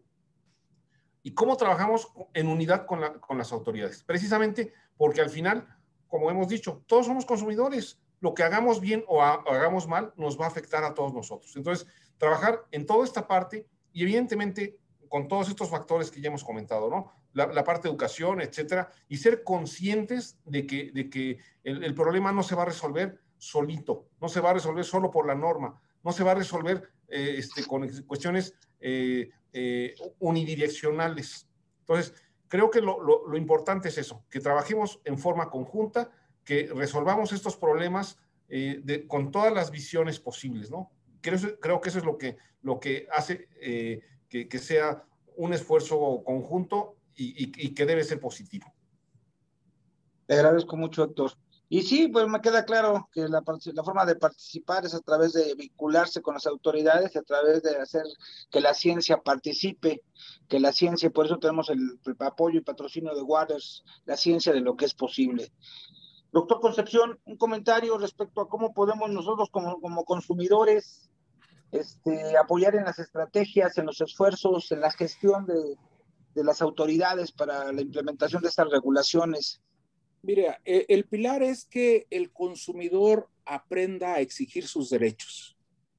y cómo trabajamos en unidad con, la, con las autoridades. Precisamente porque al final, como hemos dicho, todos somos consumidores. Lo que hagamos bien o, a, o hagamos mal nos va a afectar a todos nosotros. Entonces, trabajar en toda esta parte y evidentemente con todos estos factores que ya hemos comentado, ¿no? La, la parte de educación, etcétera, y ser conscientes de que, de que el, el problema no se va a resolver solito, no se va a resolver solo por la norma, no se va a resolver eh, este, con cuestiones eh, eh, unidireccionales. Entonces, creo que lo, lo, lo importante es eso, que trabajemos en forma conjunta, que resolvamos estos problemas eh, de, con todas las visiones posibles, ¿no? Creo, creo que eso es lo que, lo que hace eh, que, que sea un esfuerzo conjunto y, y, y que debe ser positivo. Te agradezco mucho, Héctor. Y sí, pues me queda claro que la, la forma de participar es a través de vincularse con las autoridades, a través de hacer que la ciencia participe, que la ciencia, por eso tenemos el, el apoyo y patrocinio de Waters, la ciencia de lo que es posible. Doctor Concepción, un comentario respecto a cómo podemos nosotros como, como consumidores este, apoyar en las estrategias, en los esfuerzos, en la gestión de, de las autoridades para la implementación de estas regulaciones. Mira, el pilar es que el consumidor aprenda a exigir sus derechos.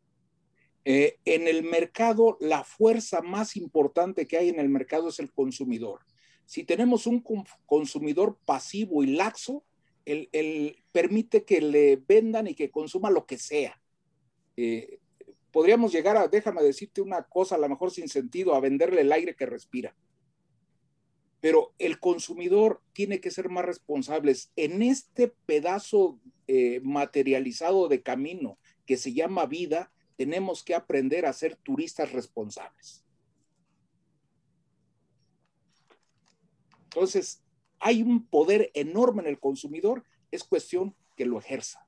Eh, en el mercado, la fuerza más importante que hay en el mercado es el consumidor. Si tenemos un consumidor pasivo y laxo, el, el permite que le vendan y que consuma lo que sea. Eh, podríamos llegar a, déjame decirte una cosa, a lo mejor sin sentido, a venderle el aire que respira. Pero el consumidor tiene que ser más responsable. En este pedazo eh, materializado de camino que se llama vida, tenemos que aprender a ser turistas responsables. Entonces, hay un poder enorme en el consumidor, es cuestión que lo ejerza.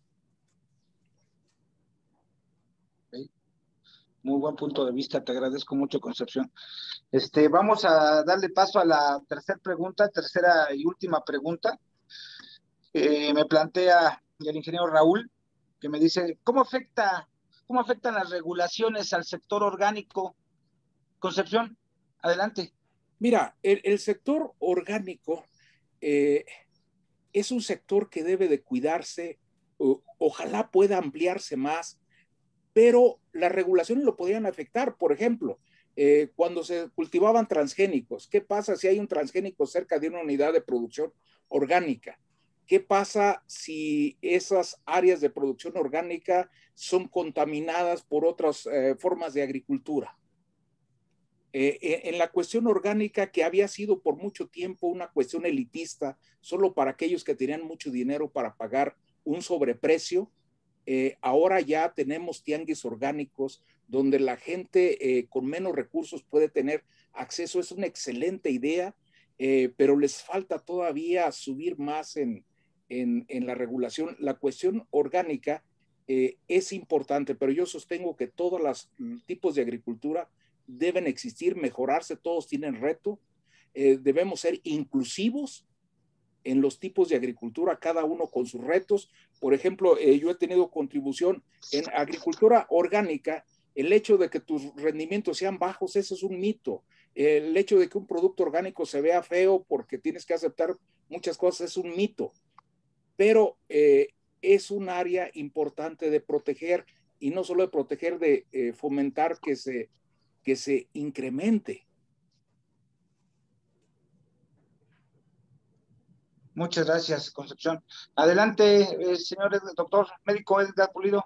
Muy buen punto de vista, te agradezco mucho, Concepción. Este, vamos a darle paso a la tercera pregunta, tercera y última pregunta. Eh, me plantea el ingeniero Raúl, que me dice, ¿cómo afecta, cómo afectan las regulaciones al sector orgánico? Concepción, adelante. Mira, el, el sector orgánico eh, es un sector que debe de cuidarse, o, ojalá pueda ampliarse más, pero las regulaciones lo podrían afectar. Por ejemplo, eh, cuando se cultivaban transgénicos, ¿qué pasa si hay un transgénico cerca de una unidad de producción orgánica? ¿Qué pasa si esas áreas de producción orgánica son contaminadas por otras eh, formas de agricultura? Eh, en la cuestión orgánica, que había sido por mucho tiempo una cuestión elitista, solo para aquellos que tenían mucho dinero para pagar un sobreprecio, Eh, ahora ya tenemos tianguis orgánicos donde la gente eh, con menos recursos puede tener acceso. Es una excelente idea, eh, pero les falta todavía subir más en, en, en la regulación. La cuestión orgánica eh, es importante, pero yo sostengo que todos los tipos de agricultura deben existir, mejorarse, todos tienen reto. Eh, debemos ser inclusivos en los tipos de agricultura, cada uno con sus retos. Por ejemplo, eh, yo he tenido contribución en agricultura orgánica. El hecho de que tus rendimientos sean bajos, ese es un mito. El hecho de que un producto orgánico se vea feo porque tienes que aceptar muchas cosas es un mito. Pero eh, es un área importante de proteger, y no solo de proteger, de eh, fomentar que se, que se incremente. Muchas gracias, Concepción. Adelante, eh, señor doctor médico Edgar Pulido.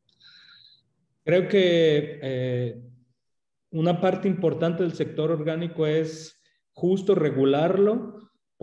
Creo que eh, una parte importante del sector orgánico es justo regularlo,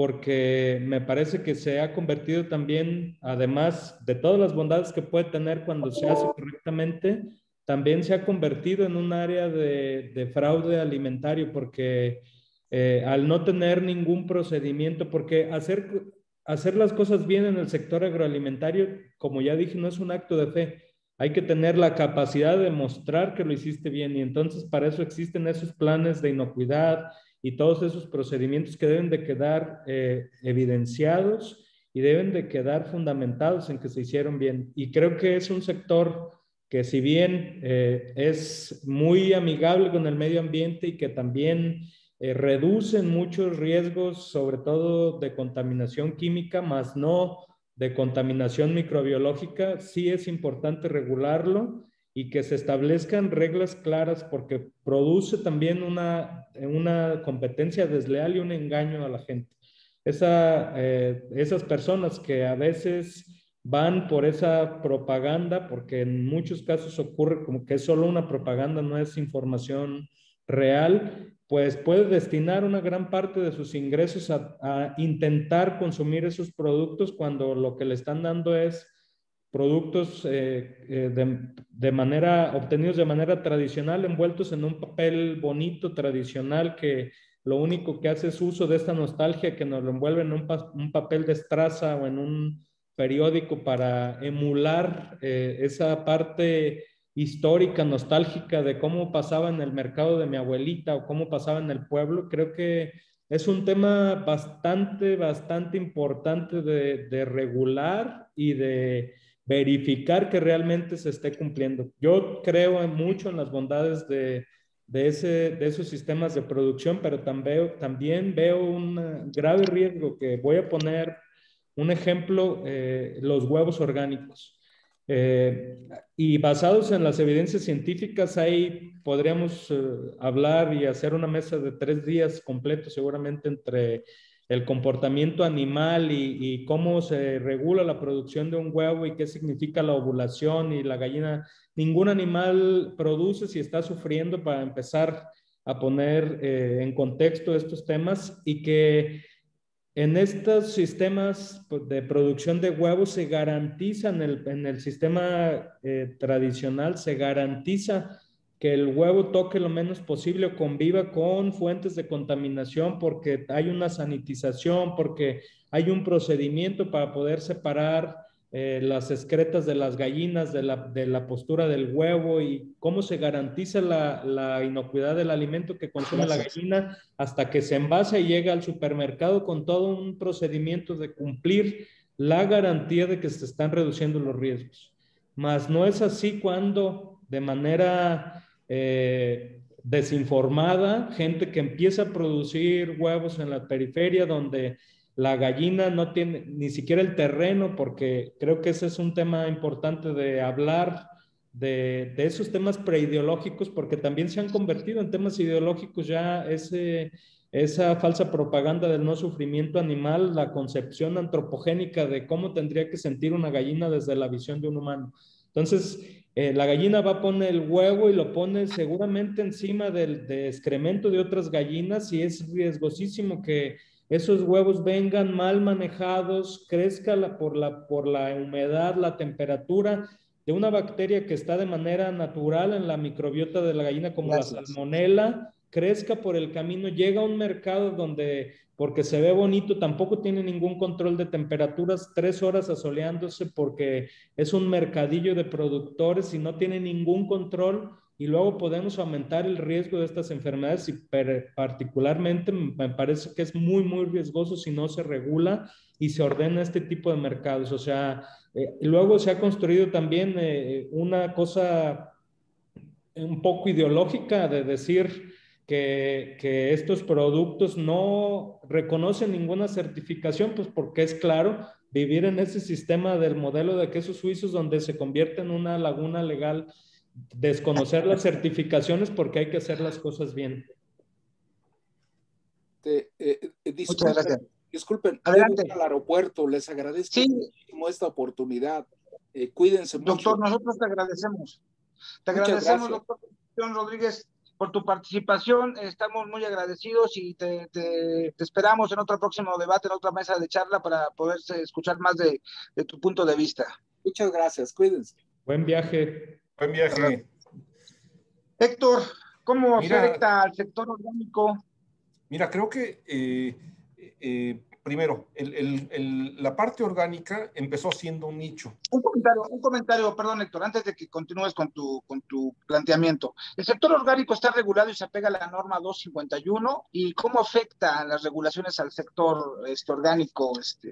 porque me parece que se ha convertido también, además de todas las bondades que puede tener cuando se hace correctamente, también se ha convertido en un área de, de fraude alimentario, porque eh, al no tener ningún procedimiento, porque hacer, hacer las cosas bien en el sector agroalimentario, como ya dije, no es un acto de fe. Hay que tener la capacidad de mostrar que lo hiciste bien, y entonces para eso existen esos planes de inocuidad y todos esos procedimientos que deben de quedar eh, evidenciados y deben de quedar fundamentados en que se hicieron bien. Y creo que es un sector que, si bien eh, es muy amigable con el medio ambiente y que también eh, reduce muchos riesgos, sobre todo de contaminación química, más no de contaminación microbiológica, sí es importante regularlo y que se establezcan reglas claras, porque produce también una, una competencia desleal y un engaño a la gente. Esa, eh, esas personas que a veces van por esa propaganda, porque en muchos casos ocurre como que es solo una propaganda, no es información real, pues puede destinar una gran parte de sus ingresos a, a intentar consumir esos productos, cuando lo que le están dando es productos eh, eh, de, de manera, obtenidos de manera tradicional, envueltos en un papel bonito, tradicional, que lo único que hace es uso de esta nostalgia, que nos lo envuelve en un, pa un papel de estraza o en un periódico para emular eh, esa parte histórica, nostálgica de cómo pasaba en el mercado de mi abuelita o cómo pasaba en el pueblo. Creo que es un tema bastante, bastante importante de, de regular y de verificar que realmente se esté cumpliendo. Yo creo mucho en las bondades de, de, ese, de esos sistemas de producción, pero también, también veo un grave riesgo, que voy a poner un ejemplo, eh, los huevos orgánicos. Eh, y basados en las evidencias científicas, ahí podríamos eh, hablar y hacer una mesa de tres días completos, seguramente, entre el comportamiento animal y, y cómo se regula la producción de un huevo y qué significa la ovulación y la gallina. Ningún animal produce si está sufriendo, para empezar a poner eh, en contexto estos temas, y que en estos sistemas de producción de huevos se garantiza, en el, en el sistema eh, tradicional, se garantiza que el huevo toque lo menos posible o conviva con fuentes de contaminación, porque hay una sanitización, porque hay un procedimiento para poder separar eh, las excretas de las gallinas de la, de la postura del huevo, y cómo se garantiza la, la inocuidad del alimento que consume Gracias. la gallina hasta que se envasa y llega al supermercado, con todo un procedimiento de cumplir la garantía de que se están reduciendo los riesgos. Mas no es así cuando, de manera eh, desinformada, gente que empieza a producir huevos en la periferia, donde la gallina no tiene ni siquiera el terreno, porque creo que ese es un tema importante de hablar, de, de esos temas preideológicos, porque también se han convertido en temas ideológicos ya ese, esa falsa propaganda del no sufrimiento animal, la concepción antropogénica de cómo tendría que sentir una gallina desde la visión de un humano. Entonces, eh, la gallina va a poner el huevo y lo pone seguramente encima del de excremento de otras gallinas, y es riesgosísimo que esos huevos vengan mal manejados, crezca la, por, la, por la humedad, la temperatura, de una bacteria que está de manera natural en la microbiota de la gallina, como Gracias. la salmonela, crezca por el camino, llega a un mercado donde, porque se ve bonito, tampoco tiene ningún control de temperaturas, tres horas asoleándose porque es un mercadillo de productores y no tiene ningún control, y luego podemos aumentar el riesgo de estas enfermedades, y particularmente me parece que es muy, muy riesgoso si no se regula y se ordena este tipo de mercados. O sea, eh, luego se ha construido también eh, una cosa un poco ideológica de decir que, que estos productos no reconocen ninguna certificación, pues porque es claro, vivir en ese sistema del modelo de quesos suizos donde se convierte en una laguna legal, desconocer las certificaciones porque hay que hacer las cosas bien. Te, eh, eh, disculpen, Muchas gracias. Disculpen, adelante al aeropuerto, les agradezco sí. muchísimo esta oportunidad. Eh, cuídense Doctor, mucho. Doctor, nosotros te agradecemos. Te Muchas agradecemos, gracias. doctor John Rodríguez, por tu participación. Estamos muy agradecidos y te, te, te esperamos en otro próximo debate, en otra mesa de charla para poder escuchar más de, de tu punto de vista. Muchas gracias, cuídense. Buen viaje. Buen viaje. Héctor, ¿cómo Mira, afecta al sector orgánico? Mira, creo que eh, eh, primero, el, el, el, la parte orgánica empezó siendo un nicho. Un comentario, un comentario, perdón, Héctor, antes de que continúes con tu, con tu planteamiento. El sector orgánico está regulado y se apega a la norma doscientos cincuenta y uno, ¿y cómo afecta las regulaciones al sector este, orgánico? Este,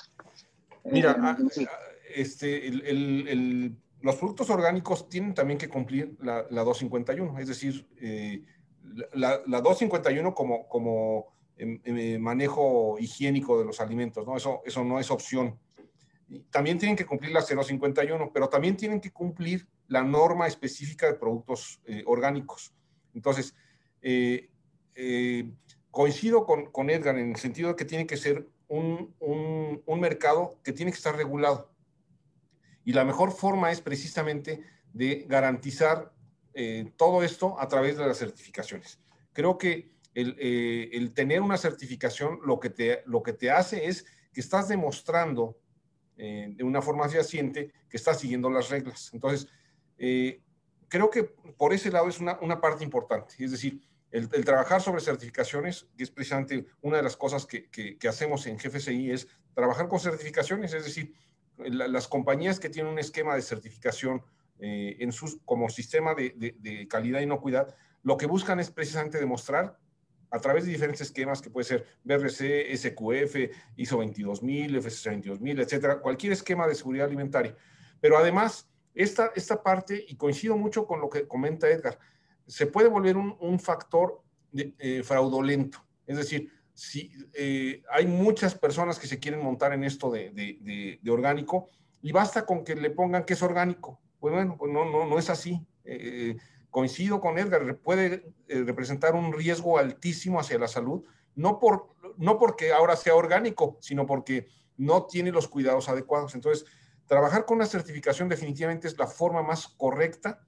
Mira, eh, sí. este, el, el, el, los productos orgánicos tienen también que cumplir la, la doscientos cincuenta y uno, es decir, eh, la, la doscientos cincuenta y uno como, como eh, eh, manejo higiénico de los alimentos, ¿no? Eso, eso no es opción. También tienen que cumplir la cero cincuenta y uno, pero también tienen que cumplir la norma específica de productos eh, orgánicos. Entonces, eh, eh, coincido con, con Edgar en el sentido de que tiene que ser un, un, un mercado que tiene que estar regulado. Y la mejor forma es precisamente de garantizar eh, todo esto a través de las certificaciones. Creo que el, eh, el tener una certificación lo que, te, lo que te hace es que estás demostrando eh, de una forma fehaciente que estás siguiendo las reglas. Entonces, eh, creo que por ese lado es una, una parte importante. Es decir, el, el trabajar sobre certificaciones, que es precisamente una de las cosas que, que, que hacemos en G F C I, es trabajar con certificaciones, es decir, la, las compañías que tienen un esquema de certificación eh, en sus, como sistema de, de, de calidad e inocuidad, lo que buscan es precisamente demostrar a través de diferentes esquemas, que puede ser B R C, S Q F, I S O veintidós mil, F S C veintidós mil, etcétera, cualquier esquema de seguridad alimentaria. Pero además, esta, esta parte, y coincido mucho con lo que comenta Edgar, se puede volver un, un factor de, eh, fraudulento. Es decir, si, eh, hay muchas personas que se quieren montar en esto de, de, de, de orgánico, y basta con que le pongan que es orgánico. Pues bueno, pues no, no, no es así. Eh, coincido con Edgar, puede eh, representar un riesgo altísimo hacia la salud, no, por, no porque ahora sea orgánico, sino porque no tiene los cuidados adecuados. Entonces, trabajar con la certificación definitivamente es la forma más correcta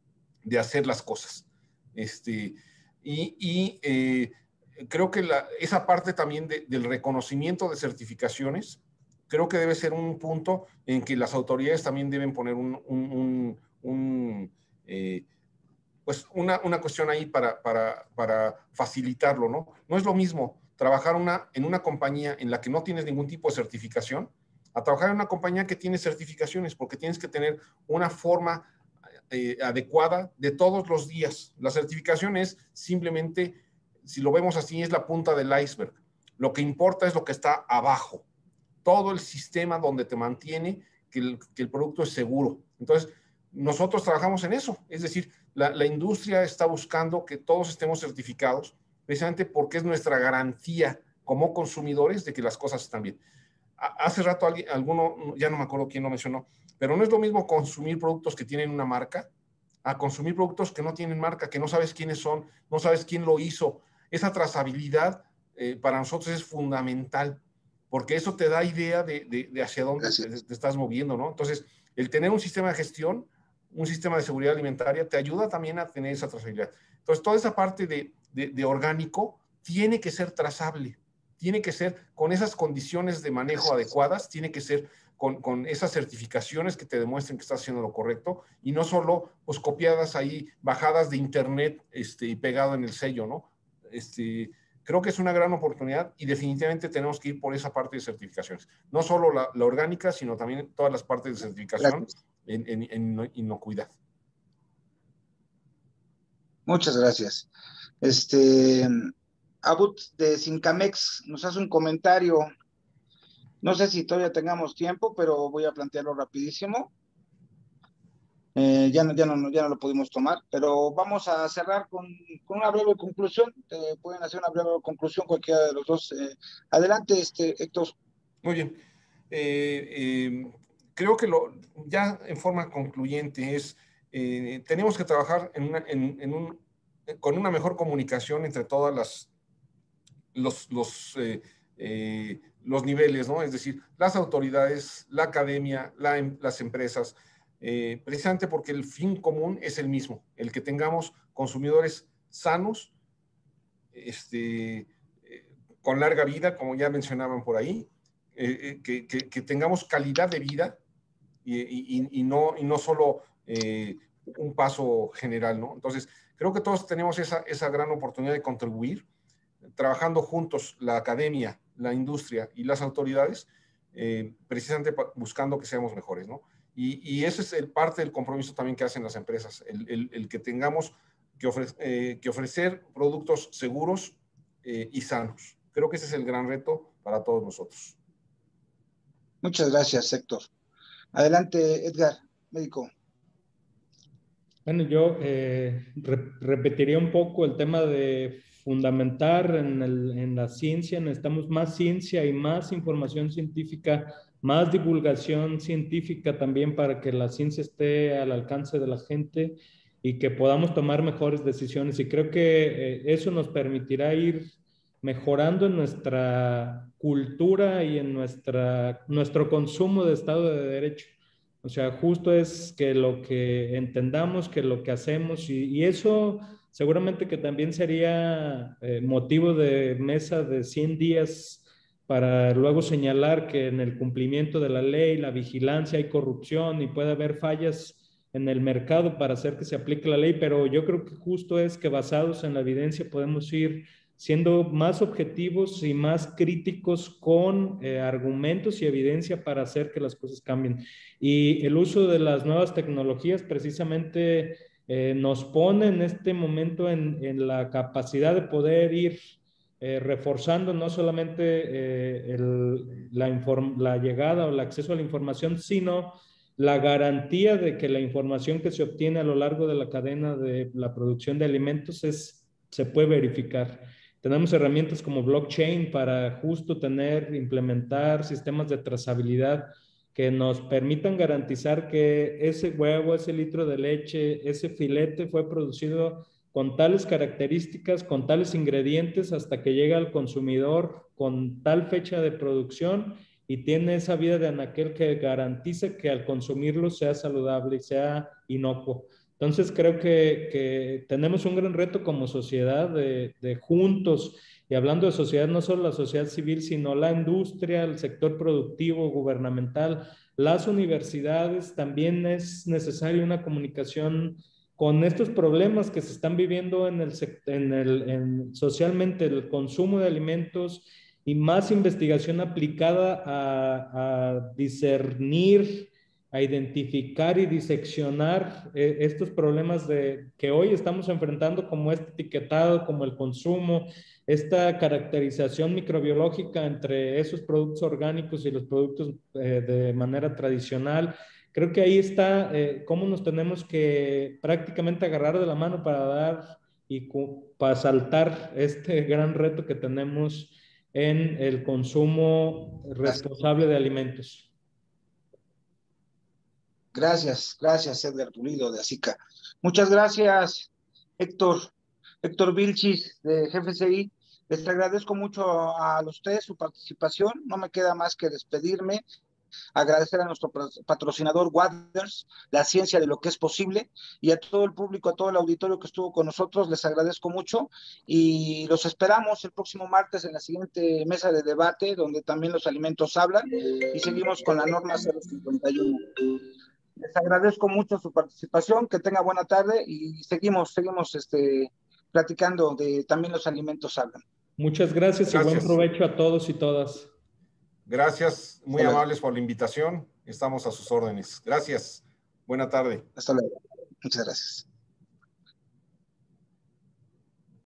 de hacer las cosas. Este, y y eh, creo que la, esa parte también de, del reconocimiento de certificaciones, creo que debe ser un punto en que las autoridades también deben poner un, un, un, un eh, pues una, una cuestión ahí para, para, para facilitarlo, ¿no? No es lo mismo trabajar una, en una compañía en la que no tienes ningún tipo de certificación, a trabajar en una compañía que tiene certificaciones, porque tienes que tener una forma eh, adecuada de todos los días. La certificación es simplemente, si lo vemos así, es la punta del iceberg. Lo que importa es lo que está abajo. Todo el sistema donde te mantiene que el, que el producto es seguro. Entonces, nosotros trabajamos en eso. Es decir, la, la industria está buscando que todos estemos certificados, precisamente porque es nuestra garantía como consumidores de que las cosas están bien. Hace rato alguien, alguno, ya no me acuerdo quién lo mencionó, pero no es lo mismo consumir productos que tienen una marca a consumir productos que no tienen marca, que no sabes quiénes son, no sabes quién lo hizo. Esa trazabilidad eh, para nosotros es fundamental, porque eso te da idea de, de, de hacia dónde te, te estás moviendo, ¿no? Entonces, el tener un sistema de gestión, un sistema de seguridad alimentaria, te ayuda también a tener esa trazabilidad. Entonces, toda esa parte de, de, de orgánico tiene que ser trazable, tiene que ser con esas condiciones de manejo adecuadas, tiene que ser con, con esas certificaciones que te demuestren que estás haciendo lo correcto y no solo pues copiadas ahí, bajadas de internet este, y pegado en el sello, ¿no? Este, creo que es una gran oportunidad y definitivamente tenemos que ir por esa parte de certificaciones. No solo la, la orgánica, sino también todas las partes de certificación en, en, en inocuidad. Muchas gracias. Este, Abut de Sincamex nos hace un comentario. No sé si todavía tengamos tiempo, pero voy a plantearlo rapidísimo. Eh, ya, no, ya, no, ya no lo pudimos tomar, pero vamos a cerrar con, con una breve conclusión. Eh, pueden hacer una breve conclusión cualquiera de los dos. Eh, adelante, este, Héctor. Muy bien. Eh, eh, creo que lo, ya en forma concluyente es, eh, tenemos que trabajar en una, en, en un, con una mejor comunicación entre todas las los, los, eh, eh, los niveles, ¿no? Es decir, las autoridades, la academia, la, las empresas, eh, precisamente porque el fin común es el mismo, el que tengamos consumidores sanos, este, eh, con larga vida, como ya mencionaban por ahí, eh, que, que, que, tengamos calidad de vida y, y, y, no, y no solo eh, un paso general, ¿no? Entonces, creo que todos tenemos esa, esa gran oportunidad de contribuir, trabajando juntos la academia, la industria y las autoridades, eh, precisamente buscando que seamos mejores, ¿no? Y, y ese es el parte del compromiso también que hacen las empresas, el, el, el que tengamos que, ofre, eh, que ofrecer productos seguros eh, y sanos. Creo que ese es el gran reto para todos nosotros. Muchas gracias, Héctor. Adelante, Edgar, médico. Bueno, yo eh, re repetiría un poco el tema de fundamentar en, el, en la ciencia. Necesitamos más ciencia y más información científica, más divulgación científica también para que la ciencia esté al alcance de la gente y que podamos tomar mejores decisiones. Y creo que eh, eso nos permitirá ir mejorando en nuestra cultura y en nuestra, nuestro consumo de Estado de Derecho. O sea, justo es que lo que entendamos, que lo que hacemos, y, y eso seguramente que también sería eh, motivo de mesa de cien días para luego señalar que en el cumplimiento de la ley, la vigilancia, hay corrupción y puede haber fallas en el mercado para hacer que se aplique la ley, pero yo creo que justo es que basados en la evidencia podemos ir siendo más objetivos y más críticos con eh, argumentos y evidencia para hacer que las cosas cambien. Y el uso de las nuevas tecnologías precisamente eh, nos pone en este momento en, en la capacidad de poder ir eh, reforzando no solamente eh, el, la, la llegada o el acceso a la información, sino la garantía de que la información que se obtiene a lo largo de la cadena de la producción de alimentos es, se puede verificar. Tenemos herramientas como blockchain para justo tener, implementar sistemas de trazabilidad que nos permitan garantizar que ese huevo, ese litro de leche, ese filete fue producido con tales características, con tales ingredientes, hasta que llega al consumidor con tal fecha de producción y tiene esa vida de anaquel que garantiza que al consumirlo sea saludable y sea inocuo. Entonces creo que, que tenemos un gran reto como sociedad de, de juntos, y hablando de sociedad, no solo la sociedad civil, sino la industria, el sector productivo, gubernamental, las universidades, también es necesaria una comunicación con estos problemas que se están viviendo en el, en el, en socialmente, el consumo de alimentos y más investigación aplicada a, a discernir, a identificar y diseccionar eh, estos problemas de, que hoy estamos enfrentando, como este etiquetado, como el consumo, esta caracterización microbiológica entre esos productos orgánicos y los productos eh, de manera tradicional. Creo que ahí está eh, cómo nos tenemos que prácticamente agarrar de la mano para dar y para saltar este gran reto que tenemos en el consumo responsable de alimentos. Gracias, gracias, Edgar Pulido de ASICA. Muchas gracias, Héctor, Héctor Vilchis de G F C I. Les agradezco mucho a los tres su participación. No me queda más que despedirme agradecer a nuestro patrocinador Waters, la ciencia de lo que es posible, y a todo el público, a todo el auditorio que estuvo con nosotros, les agradezco mucho y los esperamos el próximo martes en la siguiente mesa de debate, donde también los alimentos hablan, y seguimos con la norma cero cincuenta y uno. Les agradezco mucho su participación, que tenga buena tarde y seguimos, seguimos este, platicando de también los alimentos hablan. Muchas gracias, gracias y buen provecho a todos y todas. Gracias, muy Hasta amables luego. Por la invitación. Estamos a sus órdenes. Gracias. Buena tarde. Hasta luego. Muchas gracias.